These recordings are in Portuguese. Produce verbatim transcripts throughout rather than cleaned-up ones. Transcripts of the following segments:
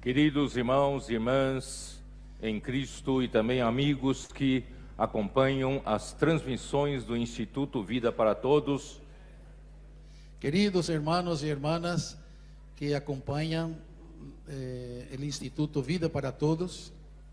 Queridos irmãos e irmãs em Cristo e também amigos que acompanham as transmissões do Instituto Vida para Todos. Queridos hermanos y hermanas que acompañan eh, el Instituto Vida para Todos.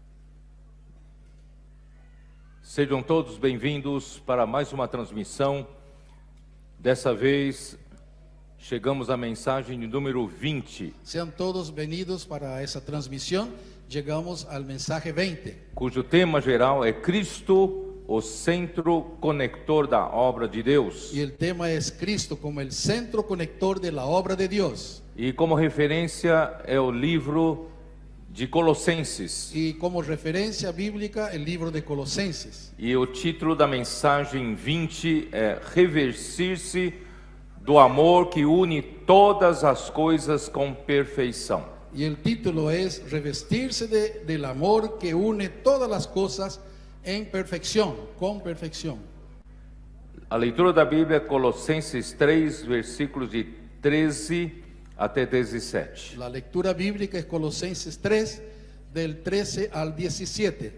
Sejam todos bem-vindos para mais uma transmissão. Dessa vez, chegamos à mensagem de número vinte. Sean todos bem-vindos para essa transmissão. Chegamos ao mensaje veinte. Cujo tema geral é Cristo, o centro conector da obra de Deus. E o tema é Cristo como o centro conector da obra de Deus. E como referência é o livro de Colossenses. E como referência bíblica, o livro de Colossenses. E o título da mensagem vinte é Revestir-se do amor que une todas as coisas com perfeição. E o título é Revestir-se de, del amor que une todas as coisas em perfeição, com perfeição. A leitura da Bíblia é Colossenses três, versículos de treze até dezessete. A leitura bíblica é Colossenses três, del treze al diecisiete.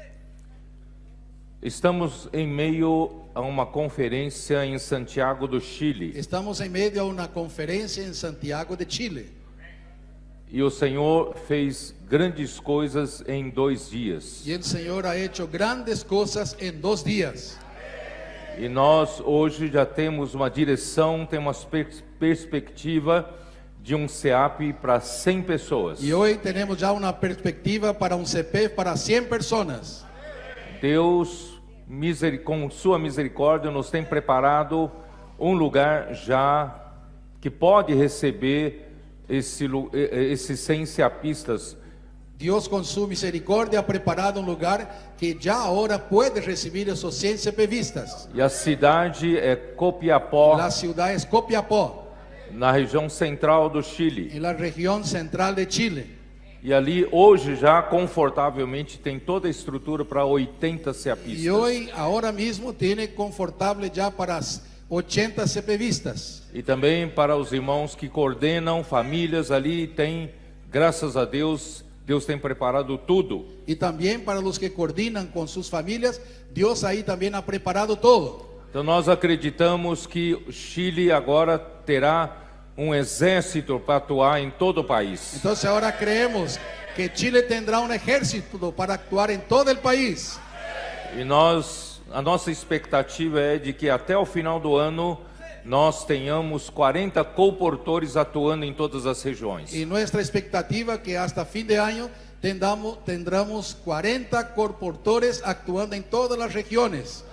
Estamos em meio a uma conferência em Santiago do Chile. Estamos em meio a uma conferência em Santiago de Chile. E o Senhor fez grandes coisas em dois dias. E o Senhor ha hecho grandes coisas em dois dias. E nós hoje já temos uma direção, temos pers perspectiva de um C E A P para cem pessoas. E hoje temos já uma perspectiva para um C P F para cem pessoas. Deus, com sua misericórdia, nos tem preparado um lugar já que pode receber esse, esses cem ceapistas. Deus, com sua misericórdia, ha preparado um lugar que já agora pode receber esses cem CPVistas. E a cidade é Copiapó. A cidade é Copiapó, na região central do Chile. Na região central de Chile. E ali hoje já confortavelmente tem toda a estrutura para oitenta ceapistas. E hoje, agora mesmo, tem confortável já para oitenta CPVistas. E também para os irmãos que coordenam famílias ali, tem, graças a Deus, Deus tem preparado tudo. E também para os que coordenam com suas famílias, Deus aí também ha preparado tudo. Então nós acreditamos que o Chile agora terá um exército para atuar em todo o país. Então agora creemos que Chile terá um exército para atuar em todo o país. E nós, a nossa expectativa é de que até o final do ano nós tenhamos quarenta coportores atuando em todas as regiões. E nossa expectativa é que hasta fim de ano tendamos, tendremos quarenta coportores atuando em todas as regiões.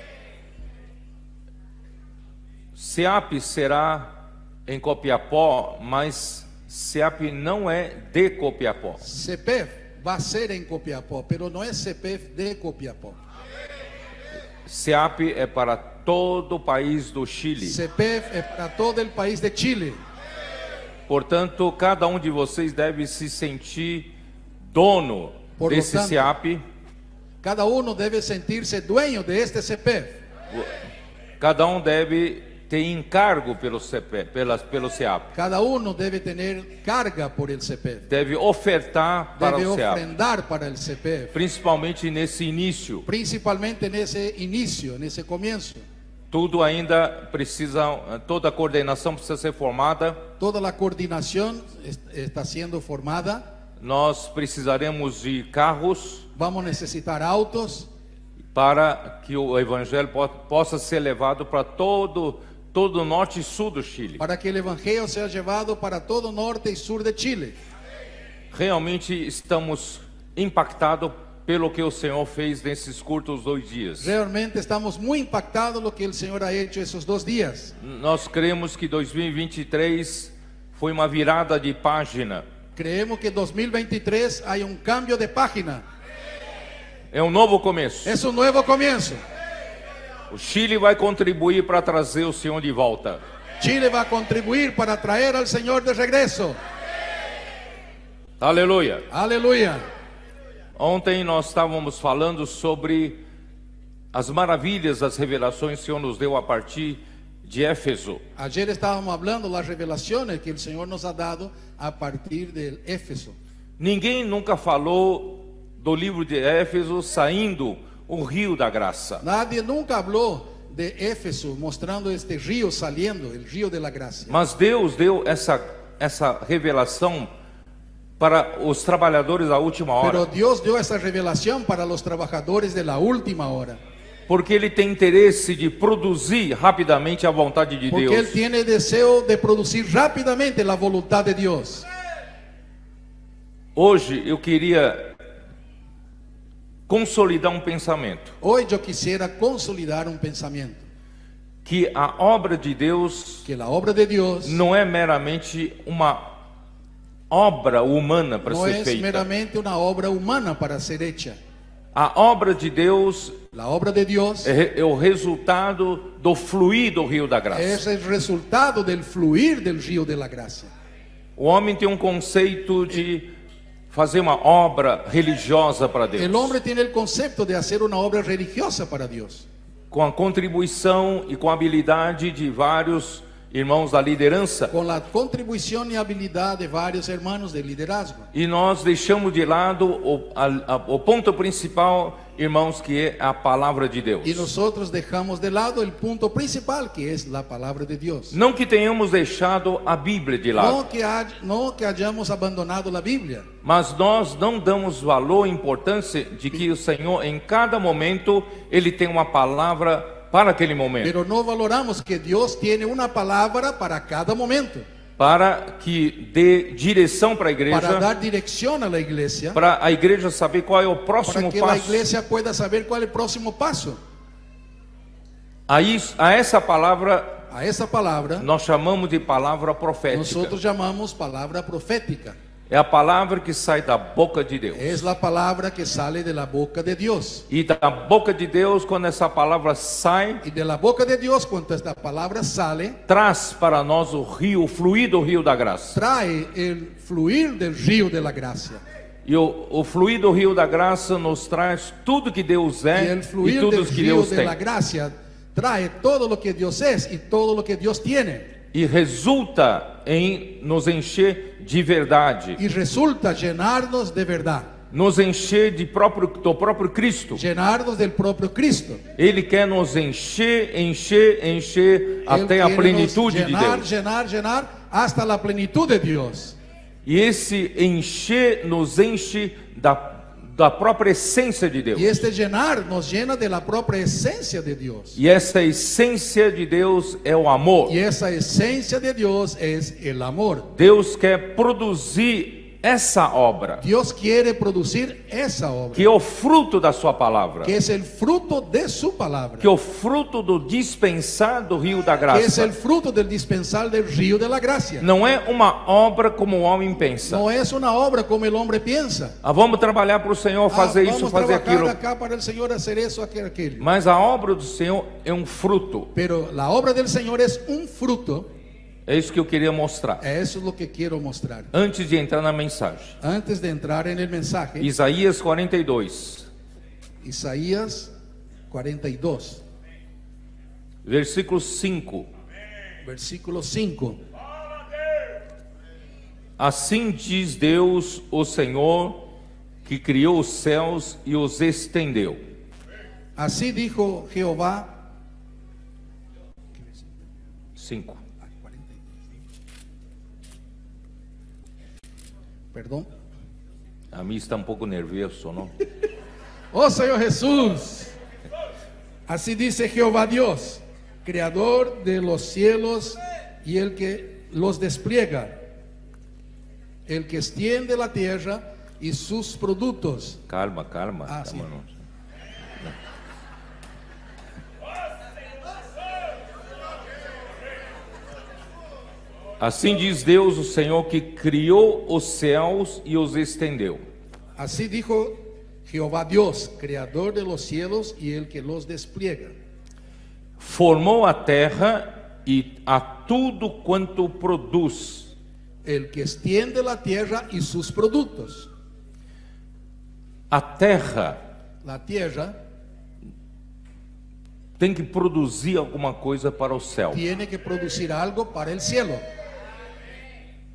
C E A P será em Copiapó, mas C E A P não é de Copiapó. C P F vai ser em Copiapó, mas não é C P F de Copiapó. C E A P é para todo o país do Chile. C P F é para todo o país de Chile. Portanto, cada um de vocês deve se sentir dono Por desse tanto, C E A P. Cada um deve sentir-se dueño de este C P F. Cada um deve ter encargo pelo C P, pelas, pelo C E A P. Cada um deve ter carga por el C P F. Deve ofertar para deve o C E A P. Deve ofrendar para o C P F. Principalmente nesse início. Principalmente nesse início, nesse começo. Tudo ainda precisa, toda a coordenação precisa ser formada. Toda a coordenação está sendo formada. Nós precisaremos de carros. Vamos necessitar autos. Para que o evangelho possa ser levado para todo todo o norte e sul do Chile. Para que o evangelho seja levado para todo o norte e sul de Chile. Realmente estamos impactados pelo que o Senhor fez nesses curtos dois dias. Realmente estamos muito impactados pelo que o Senhor ha hecho esses dois dias. Nós cremos que dois mil e vinte e três foi uma virada de página. Creemos que dois mil e vinte e três há um cambio de página. É um novo começo. É um novo começo. O Chile vai contribuir para trazer o Senhor de volta. Chile vai contribuir para trazer ao Senhor de regresso. Aleluia. Aleluia. Ontem nós estávamos falando sobre as maravilhas das revelações que o Senhor nos deu a partir de Éfeso. Ayer estábamos hablando das revelações que o Senhor nos ha dado a partir de Éfeso. Ninguém nunca falou do livro de Éfeso saindo o rio da graça. Nadie nunca habló de Éfeso mostrando este río saliendo, el río de la gracia. Mas Deus deu essa, essa revelação para os trabalhadores da última hora. Pero Dios dio esa revelación para los trabajadores de la última hora. Porque Ele tem interesse de produzir rapidamente a vontade de Porque Deus. Él tiene deseo de producir rápidamente la voluntad de Dios. Hoje eu queria consolidar um pensamento. Hoy yo quisiera consolidar un pensamiento. Que a obra de Deus Que la obra de Dios não é meramente uma obra humana para no ser es feita. meramente una obra humana para ser hecha. A obra de Deus La obra de Dios é, é o resultado do fluir do rio da graça. es el resultado del fluir del río de la gracia. O homem tem um conceito de fazer uma obra religiosa para Deus. El hombre tiene el concepto de hacer una obra religiosa para Dios, Com a contribuição e com a habilidade de vários irmãos da liderança. con la contribución y habilidad de varios hermanos de liderazgo. E nós deixamos de lado o, a, a, o ponto principal, irmãos, que é a palavra de Deus. Y nosotros dejamos de lado el punto principal, que es la palabra de Dios. Não que tenhamos deixado a Bíblia de lado, No que, hay- no que hayamos abandonado la Biblia, mas nós não damos valor e importância de que o Senhor, em cada momento, Ele tem uma palavra para aquele momento, pero no valoramos que Dios tiene una palabra para cada momento, para que dê direção para a para igreja, dar dirección a la iglesia, para a igreja saber qual é o para próximo que la passo. iglesia pueda saber cuál es el próximo paso. A, isso, a essa palavra A esa palabra nós chamamos de palavra profética. nosotros llamamos palabra profética. É a palavra que sai da boca de Deus. Es la palabra que sale de la boca de Dios. E da boca de Deus, quando essa palavra sai, Y de la boca de Dios, cuando esta palabra sale, traz para nós o rio, o fluir do rio da graça. trae el fluir del río de la gracia. E o, o fluir do rio da graça nos traz tudo que Deus Y é el e fluir tudo del que río Deus de tem. la gracia trae todo lo que Dios es y todo lo que Dios tiene. E resulta em nos encher de verdade, Y resulta llenarnos de verdad, nos encher de próprio, do próprio Cristo. llenarnos del propio Cristo. Ele quer nos encher, encher, encher Él até a quiere plenitude nos de llenar, Deus. llenar, llenar hasta la plenitud de Dios. E esse encher nos enche da, da própria essência de Deus. Y este llenar nos llena de la propia esencia de Dios. E essa essência de Deus é o amor. Y esa esencia de Dios es el amor. Deus quer produzir essa obra, Dios quiere producir esa obra, que é o fruto da sua palavra, que es el fruto de su palabra, que é o fruto do dispensar do rio da que es graça. el fruto del dispensar del río de la gracia. Não é uma obra como o homem pensa. No es una obra como el hombre piensa. Ah, vamos trabalhar para o Senhor, Ah, fazer isso, vamos fazer trabajar aquilo. acá para el Señor hacer eso, aquel, aquello. Mas a obra do Senhor é um fruto. Pero la obra del Señor es un fruto. É isso que eu queria mostrar. Eso es lo que quiero mostrar. Antes de entrar na mensagem. Antes de entrar en el mensaje, Isaías quarenta e dois, Isaías cuarenta y dos, versículo cinco. versículo cinco. Assim diz Deus, o Senhor, que criou os céus e os estendeu. Así dijo Jehová. cinco. Perdón. A mim está um pouco nervioso, não? Oh Señor Jesús, así dice Jehová Dios, creador de los cielos y el que los despliega, el que extiende la tierra y sus productos. Calma, calma. Ah, calma sim. não. Assim diz Deus, o Senhor, que criou os céus e os estendeu. Así dijo Jehová Dios, creador de los cielos y el que los despliega. Formou a terra e a tudo quanto produz. El que extiende la tierra y sus productos. A terra La tierra tem que produzir alguma coisa para o céu. tiene que producir algo para el cielo.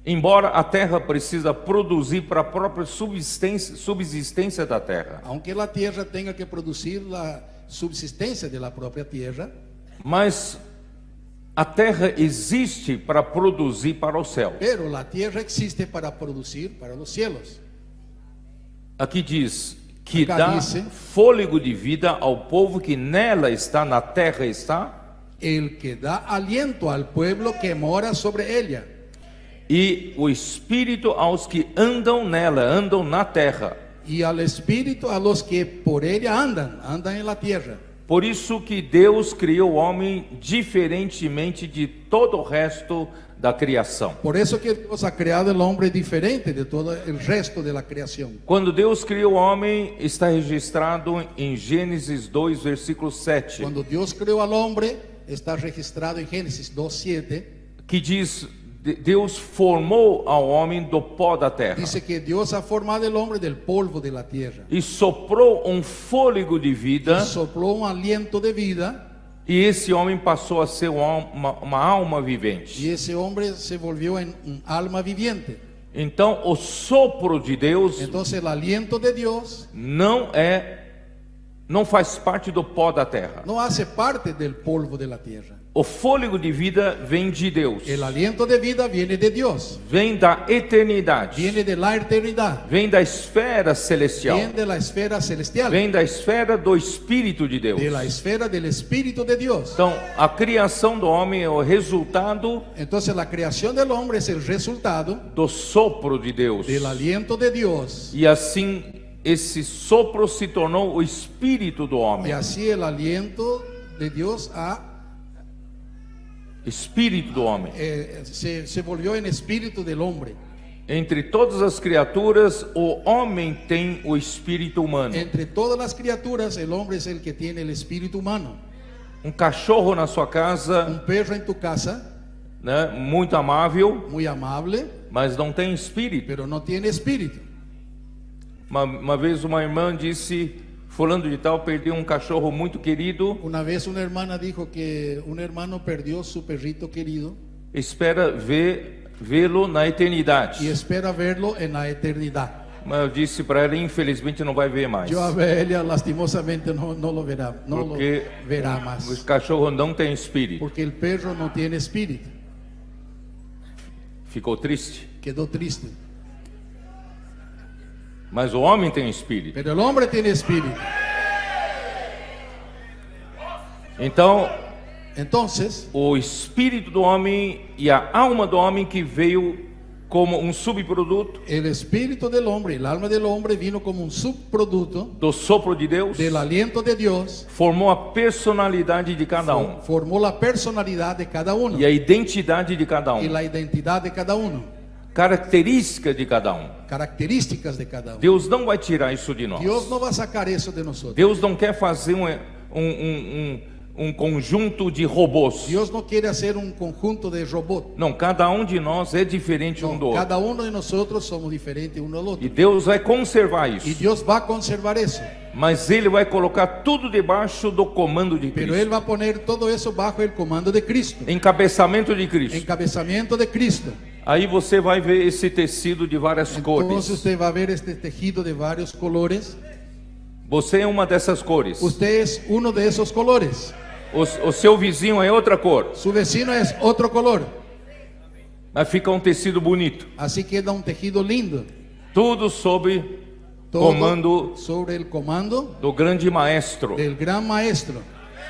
Embora a terra precisa produzir para a própria subsistência, subsistência da terra. Aunque la tierra tenga que producir la subsistencia de la propia tierra, mas a terra existe para produzir para o céu. pero la tierra existe para producir para los cielos. Aqui diz que Acá dá dice, fôlego de vida ao povo que nela está, na terra está, el que da aliento al pueblo que mora sobre ella, e o espírito aos que andam nela, andam na terra. y al espíritu a los que por ella andan, andan en la tierra. Por isso que Deus criou o homem diferentemente de todo o resto da criação. Por eso que Dios ha creado el hombre diferente de todo el resto de la creación. Quando Deus criou o homem, está registrado em Gênesis dois, versículo sete, Cuando Dios creó al hombre, está registrado en Génesis dos siete, que diz: de- Deus formou ao homem do pó da terra dice que Dios ha formado el hombre del polvo de la tierra e soprou um fôlego de vida, y sopló un aliento de vida, e esse homem passou a ser uma, uma, uma alma vivente. y ese hombre se volvió en un alma viviente. Então, o sopro de Deus Entonces el aliento de Dios não é, não faz parte do pó da terra. no hace parte del polvo de la tierra. O fôlego de vida vem de Deus, El aliento de vida viene de Dios, vem da eternidade, viene de la eternidad, vem da esfera celestial, viene de la esfera celestial, vem da esfera do Espírito de Deus. de la esfera del Espíritu de Dios. Então, a criação do homem é o resultado Entonces la creación del hombre es el resultado do sopro de Deus. del aliento de Dios, E assim, esse sopro se tornou o espírito do y homem. así el aliento de Dios ha, Espírito do homem. eh, se, se volvió en espíritu del hombre. Entre todas as criaturas, o homem tem o espírito humano. Entre todas las criaturas, el hombre es el que tiene el espíritu humano. Um cachorro na sua casa, Un perro en tu casa, né, muito amável, muy amable, mas não tem espírito. pero no tiene espíritu. Uma, uma vez uma irmã disse: fulano de tal perdeu um cachorro muito querido, Una vez una hermana dijo que un hermano perdió su perrito querido espera ver vê-lo na eternidade. y espera verlo en la eternidad. Mas eu disse para ela: infelizmente não vai ver mais, Yo a ella lastimosamente no, no lo verá, no porque lo verá o más, cachorro não tem espírito. porque el perro no tiene espíritu. Ficou triste. Quedó triste. Mas o homem tem espírito. Pero el hombre tiene espíritu. Então, Entonces, o espírito do homem e a alma do homem, que veio como um subproduto el espíritu del hombre, el alma del hombre vino como un subproducto do sopro de Deus, del aliento de Dios, formou a personalidade de cada um formó la personalidad de cada uno e a identidade de cada y um, la identidad de cada uno, característica de cada um. características de cada uno. Deus não vai tirar isso de nós. Dios no va a sacar eso de nosotros. Deus não quer fazer um, um, um, um, um conjunto de robôs. Dios no quiere hacer un conjunto de robots. Não, cada um de nós é diferente um do No, outro. cada uno de nosotros somos diferentes uno del E otro. Deus vai conservar Y isso. Dios va a conservar eso. Mas Ele vai colocar tudo debaixo do comando de Pero Cristo. Él va a poner todo eso bajo el comando de Cristo. Encabeçamento de Cristo. Encabezamiento de Cristo. Aí você vai ver esse tecido de várias Entonces cores. usted va a ver este tejido de varios colores. Você é uma dessas cores. Usted es uno de esos colores. O, o seu vizinho é outra cor. Su vecino es otro color. Mas fica um tecido bonito. Así queda un tejido lindo. Tudo sob Todo comando sobre el comando do grande maestro. del gran maestro.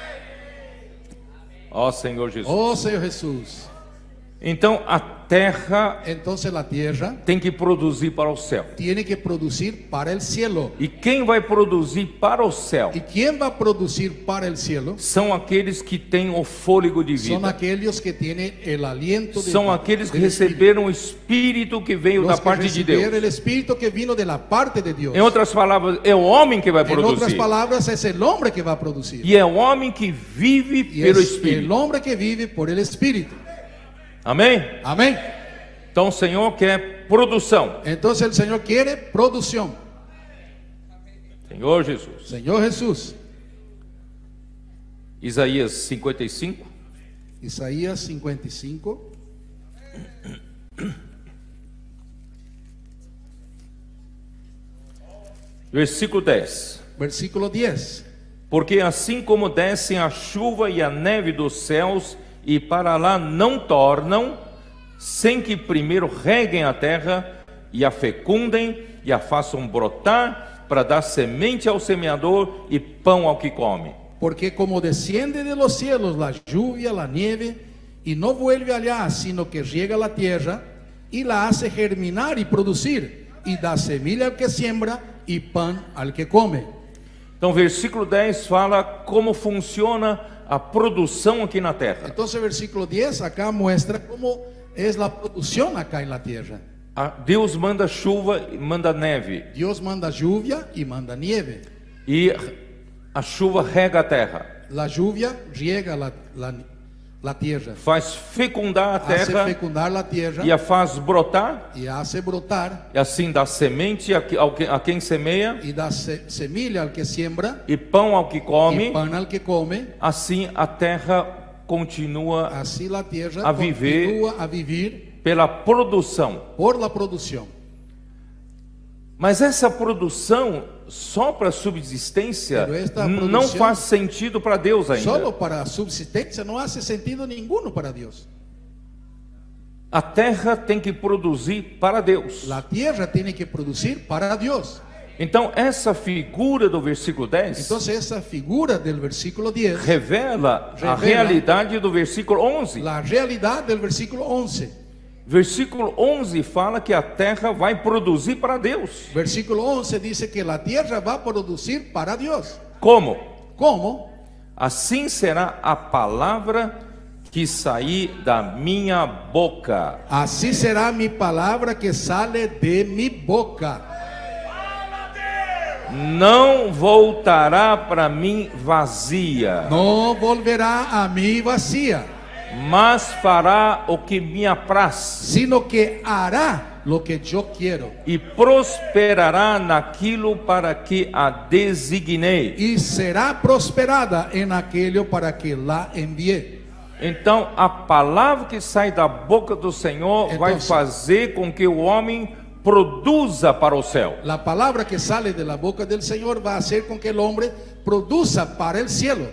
Ó Senhor Jesus. Oh Señor Jesús. Então a terra Entonces la tierra tem que produzir para o céu. tiene que producir para el cielo. E quem vai produzir para o céu ¿Y quién va a producir para el cielo? são aqueles que têm o fôlego de Son vida. aquellos que tienen el aliento de São aqueles que del Espíritu. receberam o Espírito que veio Los da que parte de recibieron Deus. el Espíritu que vino de la parte de Dios. Em outras palavras, é o homem que vai En otras produzir. palabras, es el hombre que va a producir. E é o homem que vive Y pelo es el Espírito. hombre que vive por el Espíritu. Amém? Amén. Então o Senhor quer produção. Entonces el Señor quiere producción. Senhor Jesus. Señor Jesús. Isaías cinquenta e cinco. Isaías cincuenta y cinco. Versículo dez. Versículo diez. Porque assim como descem a chuva e a neve dos céus e para lá não tornam, sem que primeiro reguem a terra e a fecundem e a façam brotar, para dar semente ao semeador e pão ao que come. Porque como desciende de los cielos la lluvia, la nieve, y no vuelve allá, sino que riega la tierra y la hace germinar y producir, y da semilla al que siembra y pan al que come. Então, versículo dez fala como funciona a produção aqui na terra. Entonces, versículo diez acá muestra cómo es la producción acá en la tierra. Deus manda chuva e manda neve. Dios manda lluvia y manda nieve. E a chuva rega a terra. La lluvia riega la, la, la tierra. Faz fecundar a Hace terra fecundar la tierra e a faz brotar. y hace brotar. E assim dá semente a que- ao que- a quem semeia Y da se, semilla al que siembra e pão ao que come. y pan al que come. Assim a terra continua Así la tierra a viver continúa a vivir pela produção. por la producción. Mas essa produção só para subsistência Pero esta não produção- faz sentido para Deus ainda. Solo para subsistencia no hace sentido ninguno para Dios. A terra tem que produzir para Deus. La tierra tiene que producir para Dios. Então essa figura do versículo dez Entonces esa figura del versículo diez, revela, a Revela. realidade do versículo onze. la realidad del versículo once. Versículo onze fala que a terra vai produzir para Deus. Versículo once dice que la tierra va a producir para Dios. Como? ¿Cómo? Assim será a palavra que sair da minha boca. Así será mi palabra que sale de mi boca. Não voltará para mim vazia, No volverá a mí vacía, mas fará o que me apraz sino que hará lo que yo quiero e prosperará naquilo para que a designei. y será prosperada en aquello para que la envié. Então, a palavra que sai da boca do Senhor Então, vai fazer com que o homem produza para o céu. La palabra que sale de la boca del Señor va a hacer con que el hombre produza para el cielo.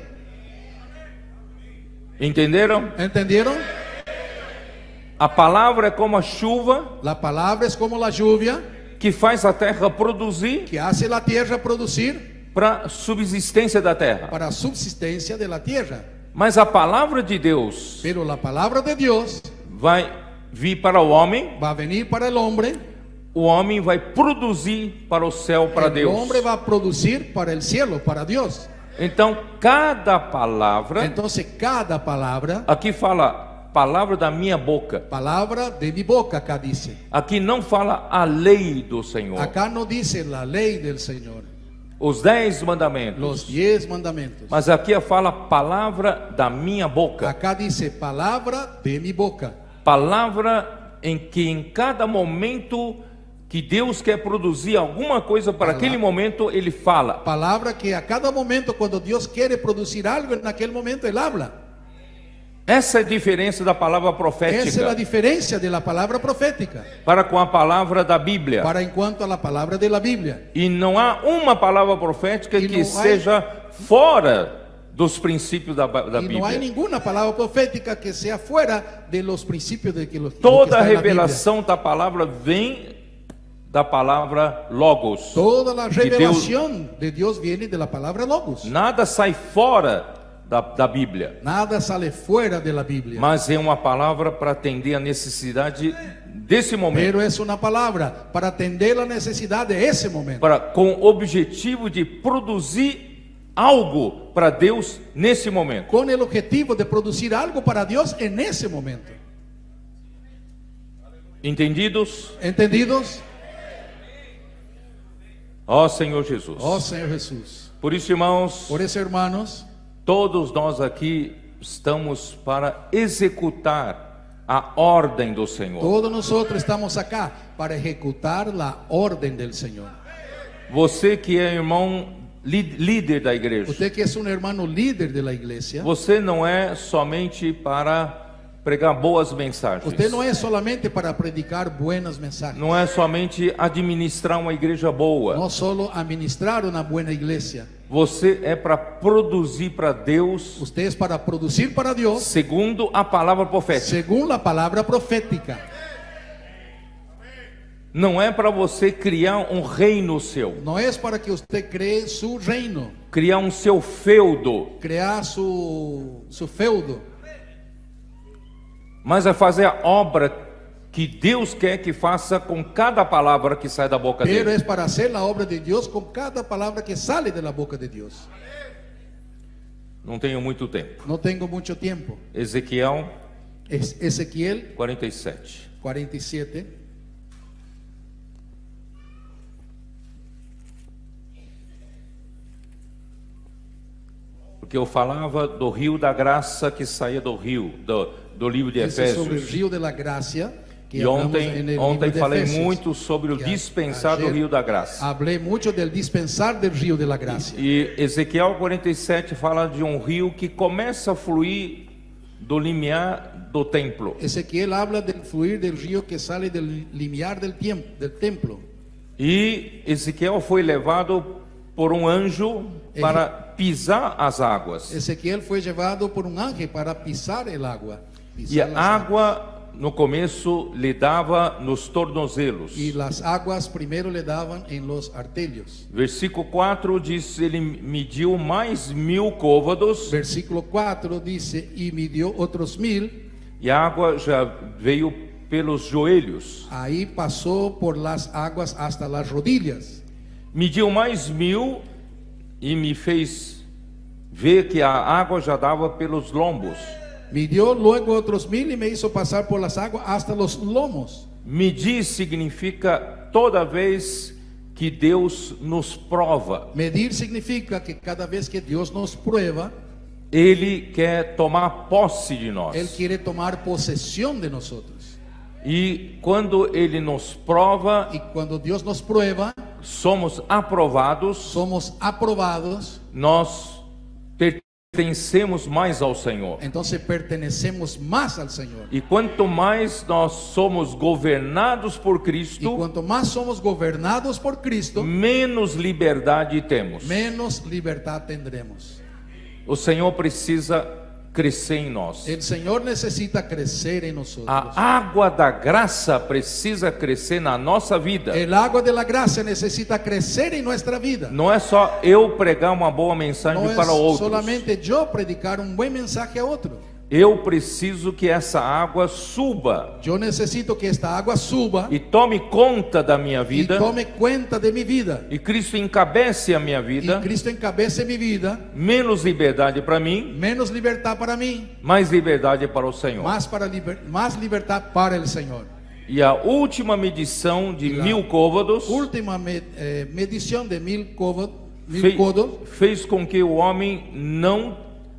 Entenderam? ¿Entendieron? A palavra é como a chuva La palabra es como la lluvia que faz a terra produzir que hace la tierra producir para a subsistência da terra. para subsistencia de la tierra. Mas a palavra de Deus Pero la palabra de Dios vai vir para o homem, va a venir para el hombre. o homem vai produzir para o céu, para El Deus. hombre va a producir para el cielo, para Dios. Então, cada palavra, Entonces cada palabra, aqui fala palavra da minha boca. palabra de mi boca, acá dice. Aqui não fala a lei do Senhor. Acá no dice la ley del Señor, Os dez mandamentos. los diez mandamientos. Mas aqui fala palavra da minha boca. Acá dice palabra de mi boca. Palavra em que em cada momento que Deus quer produzir alguma coisa para Palavra. aquele momento, Ele fala. Palabra que a cada momento, cuando Dios quiere producir algo, en aquel momento Él habla. Essa é a diferença da palavra Esa es la profética diferencia de la palabra profética para com a palavra da Bíblia. para en cuanto a la palabra de la Biblia. E não há uma palavra profética E que não há- seja fora dos princípios da, da Y no hay Bíblia. ninguna palabra profética que sea fuera de los principios de que lo, lo que Toda a está en la Biblia. revelação da palavra vem da palavra Logos. Toda la de Deus. revelación de Dios viene de la palabra Logos. Nada sai fora da, da Bíblia, Nada sale fuera de la Biblia. mas é uma palavra para atender a necessidade desse momento, Pero es una palabra para atender la necesidad de ese momento. para, com o objetivo de produzir algo para Deus nesse momento. Con el objetivo de producir algo para Dios en ese momento. Entendidos? ¿Entendidos? Ó Senhor Jesus. Oh Señor Jesús. Por isso, irmãos, Por eso, hermanos, todos nós aqui estamos para executar a ordem do Senhor. todos nosotros estamos acá para ejecutar la orden del Señor. Você que é irmão li- líder da igreja, Usted que es un hermano líder de la iglesia, você não é somente para pregar boas mensagens. Usted no es solamente para predicar buenas mensajes. Não é somente administrar uma igreja boa. No solo administrar una buena iglesia. Você é para produzir para Deus, Usted es para producir para Dios segundo a palavra profética. según la palabra profética. Não é para você criar um reino seu, No es para que usted cree su reino, criar um seu feudo, crear su, su feudo, mas é fazer a obra que Deus quer que faça com cada palavra que sai da boca pero dele. es para hacer la obra de Dios con cada palabra que sale de la boca de Dios. Não tenho muito tempo. No tengo mucho tiempo. Ezequiel Es Ezequiel quarenta e sete. cuarenta y siete. Porque eu falava do rio da graça que saía do rio, do, do livro de Ese es sobre el Efésios. río de la gracia. Que E hablamos ontem, en el ontem libro de falei Efesios. muito sobre o Que dispensar do ayer rio da graça. Hablé mucho del dispensar del río de la gracia. E Ezequiel quarenta e sete fala de um rio que começa a fluir do limiar do templo. Ezequiel habla del fluir del río que sale del limiar del, tiempo, del templo. E Ezequiel foi levado por um anjo para pisar as águas. Ezequiel fue llevado por un ángel para pisar el agua. E pisar a las aguas. água no começo lhe dava nos tornozelos. Y las aguas primero le daban en los arterios. Versículo quatro diz: ele mediu mais mil côvados, Versículo cuatro dice, y midió otros mil. e a água já veio pelos joelhos. Ahí pasó por las aguas hasta las rodillas. Mediu mais mil e me fez ver que a água já dava pelos lombos. Midió luego otros mil y me hizo pasar por las aguas hasta los lomos. Medir significa toda vez que Deus nos prova. Medir significa que cada vez que Dios nos prueba, Ele quer tomar posse de nós. Él quiere tomar posesión de nosotros. E quando Ele nos prova, Y cuando Dios nos prueba, somos aprovados, somos aprobados, nós pertencemos mais ao Senhor. entonces pertenecemos más al Señor. E quanto mais nós somos governados por Y Cristo, cuanto más somos gobernados por Cristo, menos liberdade temos. menos libertad tendremos. O Senhor precisa crescer em nós. El Señor necesita crecer en nosotros. A água da graça precisa crescer na nossa vida. El agua de la gracia necesita crecer en nuestra vida. Não é só eu pregar uma boa mensagem No es para outros. solamente yo predicar un buen mensaje a otro. Eu preciso que essa água suba Yo necesito que esta agua suba e tome conta da minha y vida. tome cuenta de mi vida. E Cristo encabece a minha Y vida. Cristo encabece mi vida. Menos liberdade para mim, Menos libertad para mí, mais liberdade para o Senhor. más, para liber- más libertad para el Señor. E a última medição de La mil côvados Última me- eh, medición de mil, codo, mil fe- codos fez com que o homem não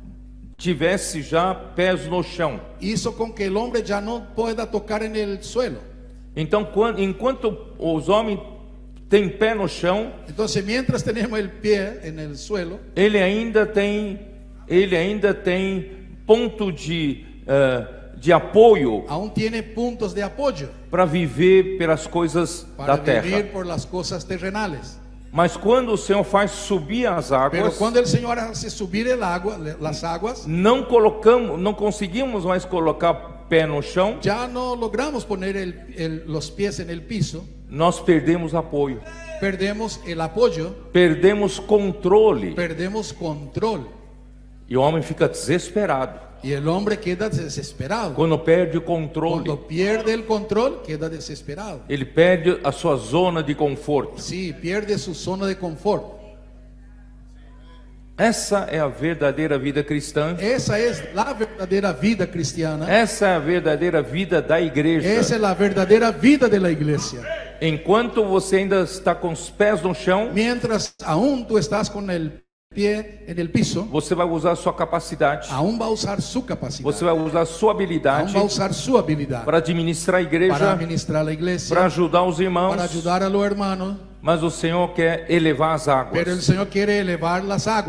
tivesse já pés no chão. hizo con que el hombre ya no pueda tocar en el suelo. Então, quando, enquanto os homens têm pé no chão, Entonces, mientras tenemos el pie en el suelo, ele ainda tem, ele ainda tem ponto de, eh, de apoio aún tiene puntos de apoyo para viver pelas coisas para da terra. vivir por las cosas terrenales. Mas quando o Senhor faz subir as Pero águas, cuando el Señor hace subir el agua, las aguas, não colocamos, não conseguimos mais colocar pé no chão, ya no logramos poner el- el- los pies en el piso, nós perdemos apoio, perdemos el apoyo, perdemos controle, perdemos control. e o homem fica desesperado Y el hombre queda desesperado. quando perde o controle. Cuando pierde el control, queda desesperado. Ele perde a sua zona de conforto. Sí, pierde su zona de confort. Essa é a verdadeira vida cristã. Esa es la verdadera vida cristiana. Essa é a verdadeira vida da igreja. Esa es la verdadera vida de la iglesia. Enquanto você ainda está com os pés no chão, Mientras aún tú estás con el pie en el piso, você vai usar a sua capacidade, aún va a usar su capacidad. você vai usar a sua Aún habilidade va a usar su habilidad para administrar a para igreja, administrar la iglesia, para ajudar os irmãos, para ayudar a los hermanos. mas o Senhor quer elevar as Pero el águas. Señor quiere elevar las aguas.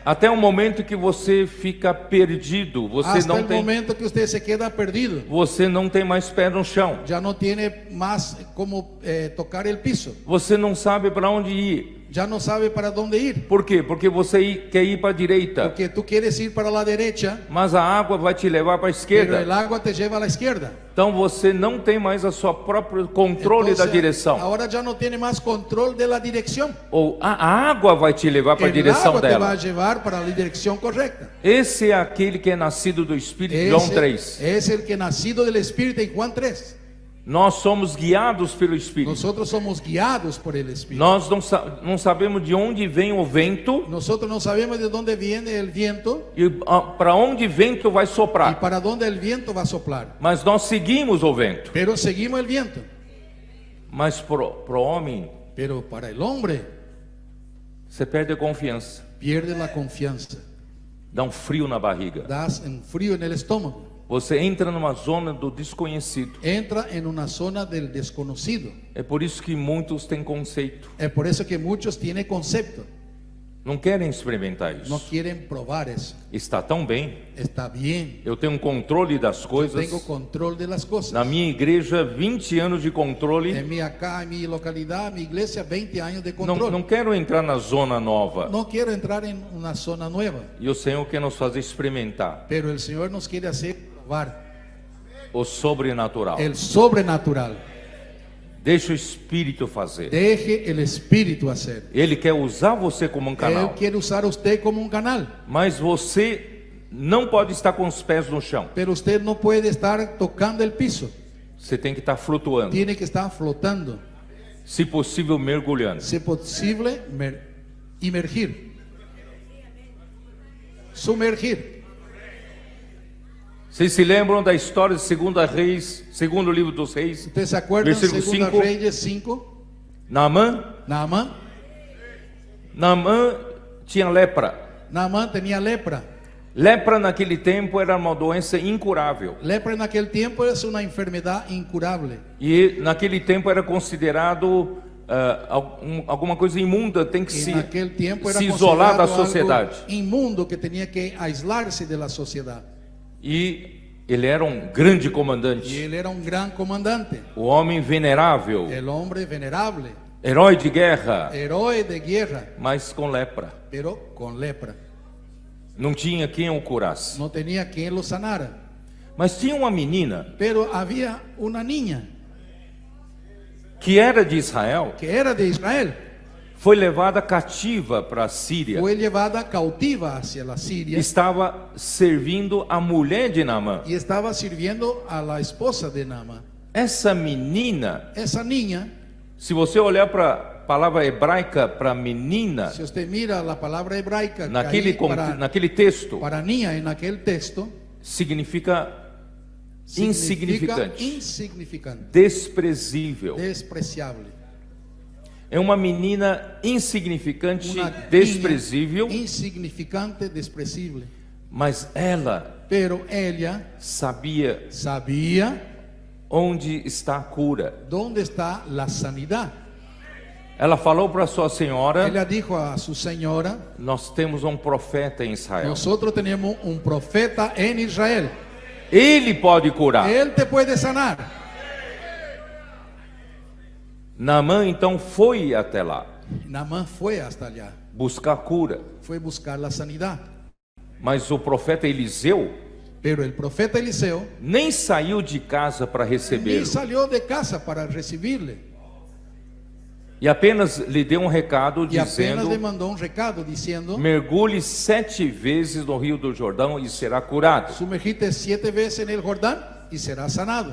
Até o momento que você fica perdido, você Hasta não el tem, momento que usted se queda perdido. você não tem mais pé no chão. Ya no tiene más como eh, tocar el piso. Você não sabe para onde ir. Ya no sabe para dónde ir. Por quê? Porque você ir- quer ir para a direita, Porque tú quieres ir para la derecha, mas a água vai te levar para a pero el esquerda. agua te lleva a la izquierda. Então você não tem mais a sua própria controle da Entonces, direção. ahora ya no tiene más control de la dirección. Ou a a água vai te levar para a El direção agua te va a dela. llevar para la dirección correcta. Esse é aquele que é nascido do Espírito, João Ese três. es el que nacido del Espíritu en Juan tres. Nós somos guiados pelo Espírito. Nosotros somos guiados por el Espíritu. Nós não, sa- não sabemos de onde vem o vento Nosotros no sabemos de dónde viene el viento e para onde o vento vai y soprar. para dónde el viento va a soplar. Mas nós seguimos o vento. Pero seguimos el viento. Mas pro, pro homem, Pero para el hombre você perde a confiança. pierde la confianza. Dá um frio na barriga. Das un frío en el estómago. Você entra numa zona do desconhecido. Entra en una zona del desconocido. É por isso que muitos têm conceito. Es por eso que muchos tienen concepto. Não querem experimentar No isso. quieren probar eso. Está tão bem. Está bien. Eu tenho um controle das Yo coisas. tengo control de las cosas. Na minha igreja, vinte anos de controle. En mi acá, en mi localidad, mi iglesia, veinte años de Não, control. não quero entrar na zona nova. No quiero entrar en una zona nueva, E o Senhor quer nos fazer experimentar pero el Señor nos quiere hacer probar o sobrenatural. el sobrenatural. Deixa o Espírito fazer. Deje el Espíritu hacer. Ele quer usar você como um Él canal. quiere usar a usted como un canal, Mas você não pode estar com os pés no chão. pero usted no puede estar tocando el piso. Você tem que estar flutuando. Tiene que estar flotando, Se possível, mergulhando. si posible, mer- emergir, sumergir. Vocês se lembram da história de Segunda Reis, segundo livro dos Reis? ¿Ustedes se acuerdan? Versículo Segunda cinco. Reyes cinco. Naamã, Naamán. Naamã tinha lepra. Naamán tenía lepra. Lepra naquele tempo era uma doença incurável. Lepra en aquel tiempo es una enfermedad incurable. E naquele tempo era considerado ah, algum- alguma coisa imunda, tem que se, En aquel tiempo era se isolar da considerado algo sociedade. inmundo que tenía que aislarse de la sociedad. E ele era um grande Y comandante, él era un gran comandante, o homem venerável, el hombre venerable, herói de guerra, héroe de guerra, mas com lepra. pero con lepra. Não tinha quem o curasse. No tenía quien lo sanara. Mas tinha uma menina Pero había una niña que era de Israel, que era de Israel, foi levada cativa para a Síria. fue llevada cautiva hacia la Siria Estava servindo a mulher de Naamã. y estaba sirviendo a la esposa de Naamán. Essa menina, Esa niña, se você olhar para a palavra hebraica para menina, si usted mira la palabra hebraica que naquele, hay con- para, naquele texto, para niña en aquel texto, significa significa insignificante, insignificante, desprezível. despreciable. É uma menina insignificante, Una desprezível, niña insignificante, despreciable. mas ela Pero ella sabia sabía onde está a cura. dónde está la sanidad. Ela falou para sua senhora: Ella dijo a su señora: nós temos um profeta em Israel. nosotros tenemos un profeta en Israel. Ele pode curar. Él te puede sanar. Naamã então foi até lá Naamán fue hasta allá, buscar cura. fue buscar la sanidad. Mas o profeta Eliseu Pero el profeta Eliseo nem saiu de casa para ni recebê-lo. salió de casa para recibirle. E apenas lhe deu um recado Y apenas dizendo: le mandó un recado diciendo: mergulhe sete vezes no rio do Jordão e será curado. sumergite siete veces en el Jordán y serás sanado.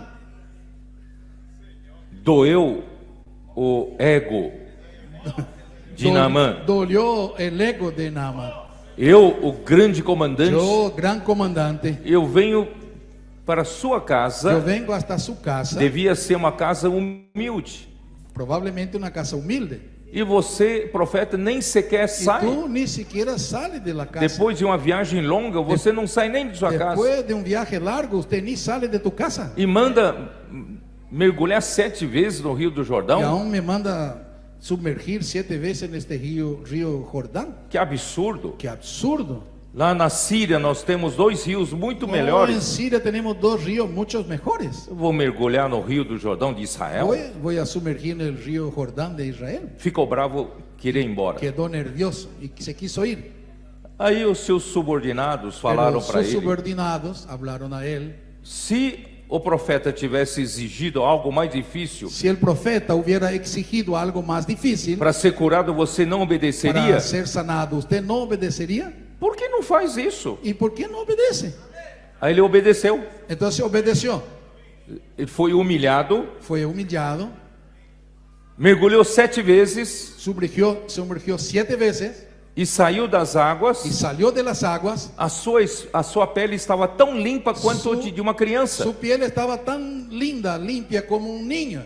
Doeu o ego de Dol- Naamã. Dolió el ego de Naamán. Eu, o grande comandante, Yo, gran comandante, eu venho para sua yo casa. vengo hasta su casa, Devia ser uma casa humilde. probablemente una casa humilde. E você, profeta, nem sequer Y sai. tú ni siquiera sales de la casa. Depois de uma viagem longa, você não sai nem de sua casa. Después de un viaje largo, usted ni sale de tu casa. E manda mergulhar sete vezes no rio do Y Jordão. aún me manda sumergir siete veces en este río, río Jordán. Que absurdo. Qué absurdo. Lá na Síria nós temos dois rios muito No, en melhores. Siria tenemos dos ríos muchos mejores. Eu vou mergulhar no Rio do Jordão de Israel. Voy, voy a sumergir en el río Jordán de Israel. Ficou bravo, queria ir embora. Quedó nervioso y se quiso ir. Aí os seus subordinados Pero falaram para sus ele: subordinados hablaron a él. se o profeta tivesse exigido algo mais difícil Si el profeta hubiera exigido algo más difícil para ser curado, você não obedeceria? para ser sanado, ¿usted no obedecería? Por que não faz isso? ¿Y por qué no obedece? Aí ele obedeceu. Entonces obedeció. Ele foi humilhado, Fue humillado, mergulhou sete vezes sumergió, sumergió siete veces e saiu das águas. y salió de las aguas. A sua, a sua pele estava tão limpa quanto Su- de de uma criança. Su piel estaba tan linda, limpia como un niño.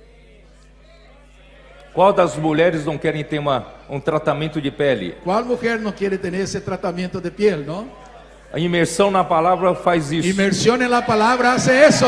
Qual das mulheres não querem ter uma, um tratamento de pele? ¿Cuál mujer no quiere tener ese tratamiento de piel, no? A imersão na palavra faz isso. Inmersión en la palabra hace eso.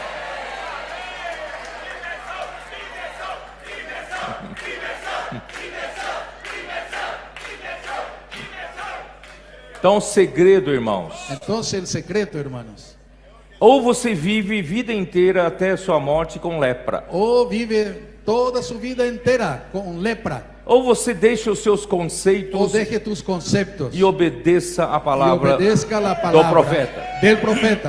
Então, o segredo, irmãos, Entonces el secreto, hermanos, ou você vive vida inteira até a sua morte com lepra, o vive toda su vida entera con lepra, ou você deixa os seus o conceitos deje tus conceptos e obedeça a y palavra obedezca la do palabra profeta. del profeta.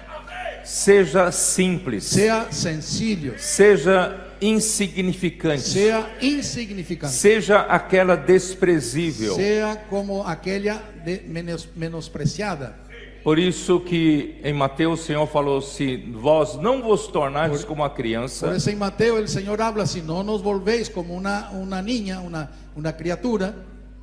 Seja simples, Sea sencillo, seja insignificante, sea insignificante, seja aquela desprezível. sea como aquella de menos, menospreciada. Por isso que em Mateus o Senhor falou: se vós não vos tornardes como a criança, Por eso en Mateo el Señor habla: si no nos volvéis como una, una niña, una, una criatura,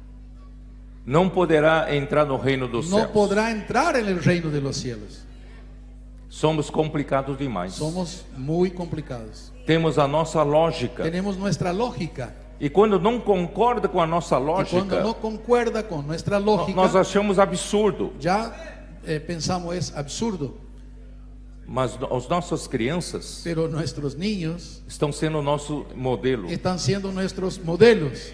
não poderá entrar no reino dos no céus. podrá entrar en el reino de los cielos. Somos complicados demais. Somos muy complicados. Temos a nossa lógica. Tenemos nuestra lógica. E quando não concorda com a nossa Y cuando lógica, no concuerda con nuestra lógica, nós achamos absurdo. ya eh, pensamos es absurdo. Mas as nossas crianças Pero nuestros niños estão sendo o nosso modelo. están siendo nuestros modelos.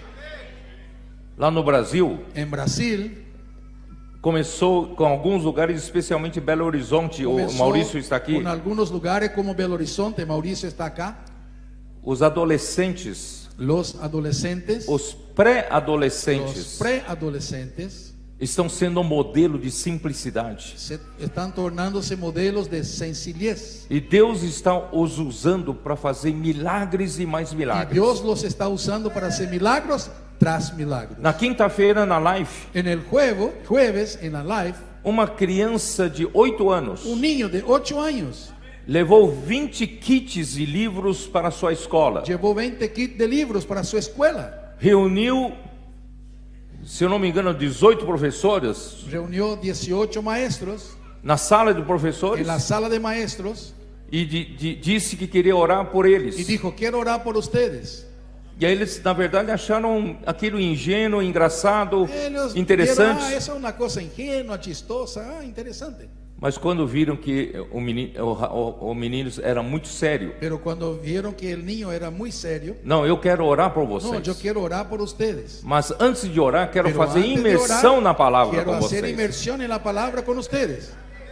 Lá no Brasil, En Brasil começou com alguns lugares, especialmente Belo Horizonte. O comenzó Maurício está aqui. con algunos lugares como Belo Horizonte. Mauricio está acá. Os adolescentes, Los adolescentes, os los pré-adolescentes preadolescentes estão sendo um modelo de simplicidade. se están tornándose modelos de sencillez. E Deus está os usando para fazer milagres e mais Y milagres. Dios los está usando para hacer milagros tras milagros. Na quinta-feira, na live, En el juego, jueves, en la live, uma criança de oito anos un niño de ocho años levou vinte kits de livros para a sua escola. llevó veinte kits de libros para su escuela. Reuniu, se eu não me engano, dezoito professores Reunió dieciocho maestros na sala de professores en la sala de maestros e de, de, disse que queria orar por eles. y dijo: quiero orar por ustedes. E aí eles, na verdade, acharam aquilo ingênuo, engraçado, Ellos vieron: interessante. ah, esa es una cosa ingenua, chistosa, ah, interesante. Mas quando viram que o menino, o, o, o menino era muito sério, Pero cuando vieron que el niño era muy serio: não, eu quero orar por no, vocês. yo quiero orar por ustedes. Mas antes de orar, quero Pero fazer antes de imersão orar, na palavra quiero com hacer vocês. inmersión en la palabra con ustedes.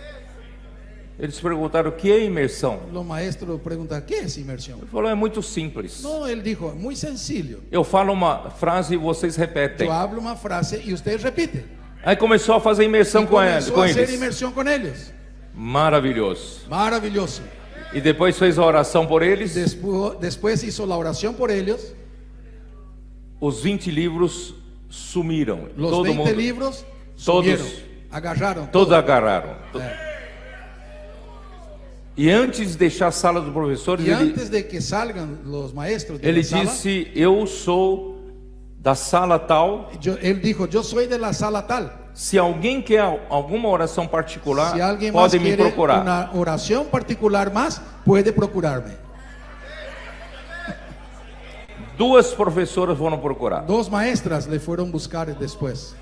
Eles perguntaram: o que é imersão? Los maestros preguntan: ¿qué es inmersión? Ele falou: é muito simples. No, él dijo: muy sencillo. Eu falo uma frase e vocês repetem. Yo hablo una frase y ustedes repiten. Aí começou a fazer imersão Y com, ele, comenzó com a hacer eles. inmersión con ellos. Maravilhoso. Maravilloso. E depois fez a oração por eles. Después, después hizo la oración por ellos. Os vinte livros sumiram. Los Todo veinte mundo, libros todos, subieron, agarraron. todos todo. agarraram. Eh, E antes de deixar a sala dos professores, Y ele, antes de que salgan los maestros de ele la sala, disse: eu sou da sala tal. yo- él dijo: yo soy de la sala tal. Se alguém quer alguma oração particular, Si alguien más pode me quiere procurar. una oración particular más, puede procurarme. Duas professoras foram procurar. Dos maestras le fueron a buscar después.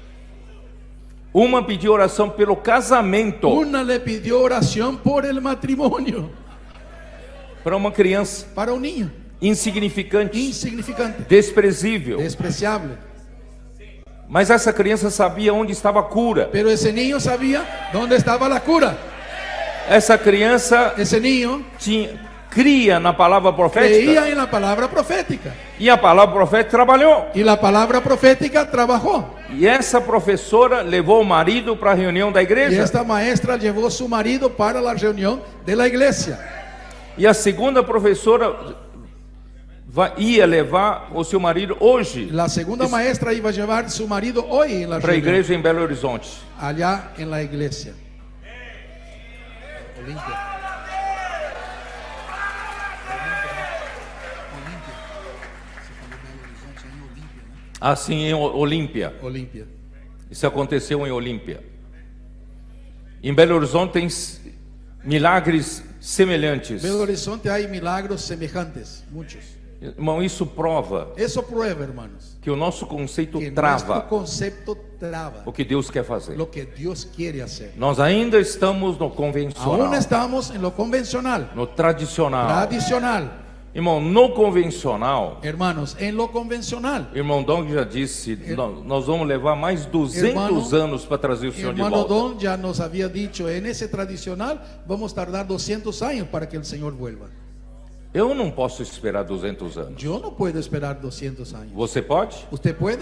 Uma pediu oração pelo casamento Una le pidió oración por el matrimonio para uma criança. para un niño. insignificante, insignificante, desprezível. despreciable. Mas essa criança sabia onde estava a cura. Pero ese niño sabía dónde estaba la cura. Essa criança Ese niño tinha, cria na palavra profética. creía en la palabra profética. E a palavra profética trabalhou. Y la palabra profética trabajó. E essa professora levou o marido para a reunião da Y igreja. esta maestra llevó su marido para la reunión de la iglesia. E a segunda professora vai, ia levar o seu marido hoje La segunda maestra iba a llevar su marido hoy en la para a reunión, igreja em Belo Horizonte. allá en la iglesia. Olimpia. Assim em O- Olímpia. Olimpia. Isso aconteceu em Olímpia. Em Belo Horizonte tem s- milagres semelhantes. Belo Horizonte hay milagros semejantes, muchos. Irmão, isso prova Eso prueba, hermanos, que o nosso conceito que trava nuestro concepto traba o que Deus quer fazer. lo que Dios quiere hacer. Nós ainda estamos no Aún convencional, estamos en lo convencional, no tradicional. tradicional. Irmão, no convencional, Hermanos, en lo convencional, irmão Dong já disse, nó- nós vamos levar mais duzentos Hermano- anos para trazer o Senhor de hermano volta. Don ya nos había dicho, en ese tradicional vamos a tardar doscientos años para que el Señor vuelva. Eu não posso esperar duzentos anos. Yo no puedo esperar doscientos años. Você pode? ¿Usted puede?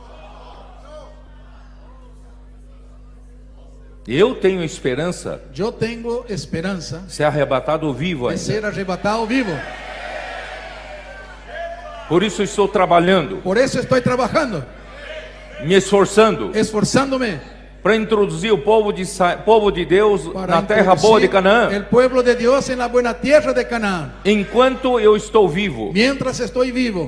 Eu tenho esperança Yo tengo esperanza de ser arrebatado vivo de ainda. ser arrebatado vivo. Por isso estou trabalhando, Por eso estoy trabajando, me esforçando esforzándome para introduzir o povo de, Sa- povo de Deus para na terra boa de introducir Canaã. el pueblo de Dios en la buena tierra de Canaán. Enquanto eu estou vivo. Mientras estoy vivo,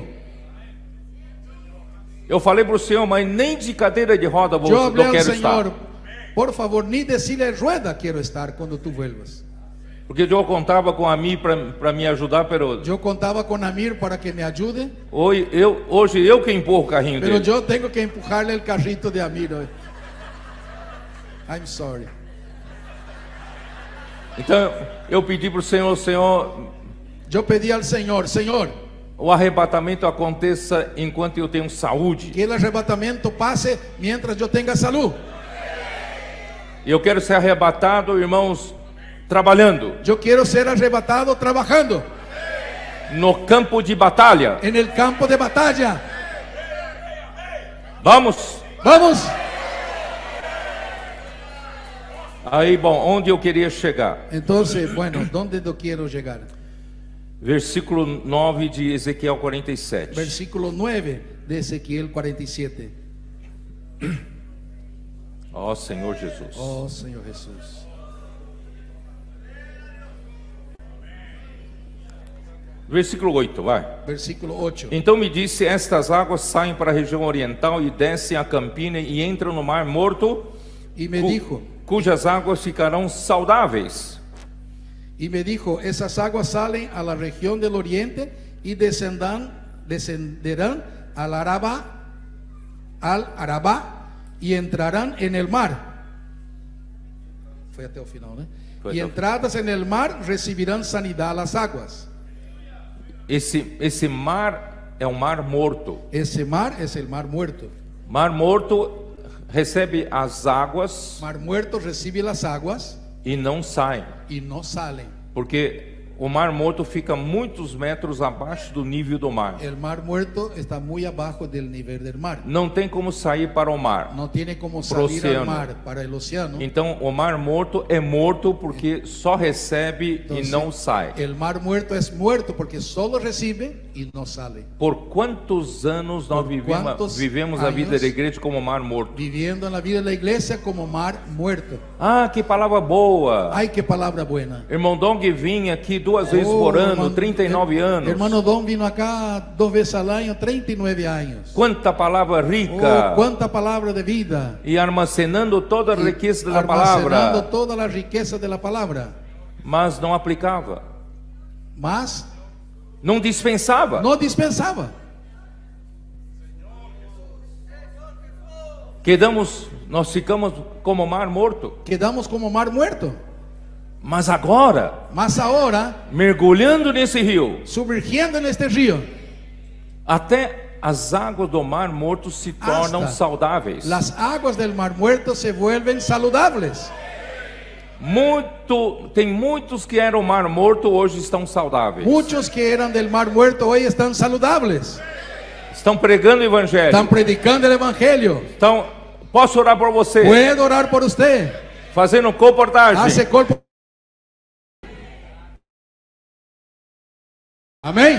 Eu falei para o Senhor, mas nem de cadeira de roda vou, yo não hablé al quero Señor, estar. por favor, ni decirle rueda quiero estar cuando tú vuelvas. Porque eu contava com a mim para me ajudar, pero Yo contaba con Amir para que me ayude, hoje eu, hoje eu que empurro o carrinho pero dele. yo tengo que empujarle el carrito de Amir hoy. I'm sorry. Então eu pedi para o Senhor, Senhor, Yo pedí al Señor, Señor, o arrebatamento aconteça enquanto eu tenho saúde. que el arrebatamiento pase mientras yo tenga salud. Eu quero ser arrebatado, irmãos, trabalhando Yo quiero ser arrebatado trabajando no campo de batalha. en el campo de batalla. Vamos. Vamos. Aí, bom, onde eu queria chegar? Entonces, bueno, ¿dónde yo quiero llegar? Versículo nove de Ezequiel quarenta e sete. Versículo nueve de Ezequiel cuarenta y siete. Ó Senhor Jesus. Oh, Señor Jesús. Versículo oito, vai. Versículo ocho. Então me disse: estas águas saem para a região oriental e descem a campina e entram no mar morto, Y me cu- dijo, cujas águas ficarão saudáveis. y me dijo, esas aguas salen a la región del oriente y descendan, descenderán al Araba, al Arabá y entrarán en el mar. Fue hasta el final, ¿no? Fue Y hasta el entradas en el mar recibirán sanidad las aguas. Esse, esse mar é um mar morto. Ese mar es el mar muerto. Mar morto recebe as águas Mar muerto recibe las aguas e não sai, y no salen. porque o mar morto fica muitos metros abaixo do nível do mar. El mar muerto está muy abajo del nivel del mar. Não tem como sair para o mar. No tiene como Pro salir al océano. mar para el océano. Então o mar morto é morto porque só recebe Entonces, e não sai. el mar muerto es muerto porque solo recibe y no sale. Por quantos anos nós Por vivemos, quantos vivemos a vida anos? da igreja como mar morto? Viviendo en la vida de la iglesia como mar muerto. Ah, que palavra boa! Ay, qué palabra buena. Irmão Dong vinha aqui duas vezes Oh, por ano, hermano- trinta e nove anos. Hermano Don vino acá dos veces al año, treinta y nueve años. Quanta palavra rica! Oh, cuánta palabra de vida. E armazenando toda a Y riqueza da almacenando palavra, toda la riqueza de la palabra. mas não aplicava, Mas não dispensava. no dispensaba. Quedamos, nós ficamos como mar morto. Quedamos como mar muerto. Mas agora, Mas ahora, mergulhando nesse rio, sumergiendo en este río, até as águas do Mar Morto se tornam Hasta saudáveis. las aguas del Mar Muerto se vuelven saludables. Muito, tem muitos que eram Mar Morto hoje estão saudáveis. Muchos que eran del Mar Muerto hoy están saludables. Estão pregando o evangelho. Están predicando el Evangelio. Então, posso orar por você? Puedo orar por usted. Fazendo comportagem. Hace corpo. Amém?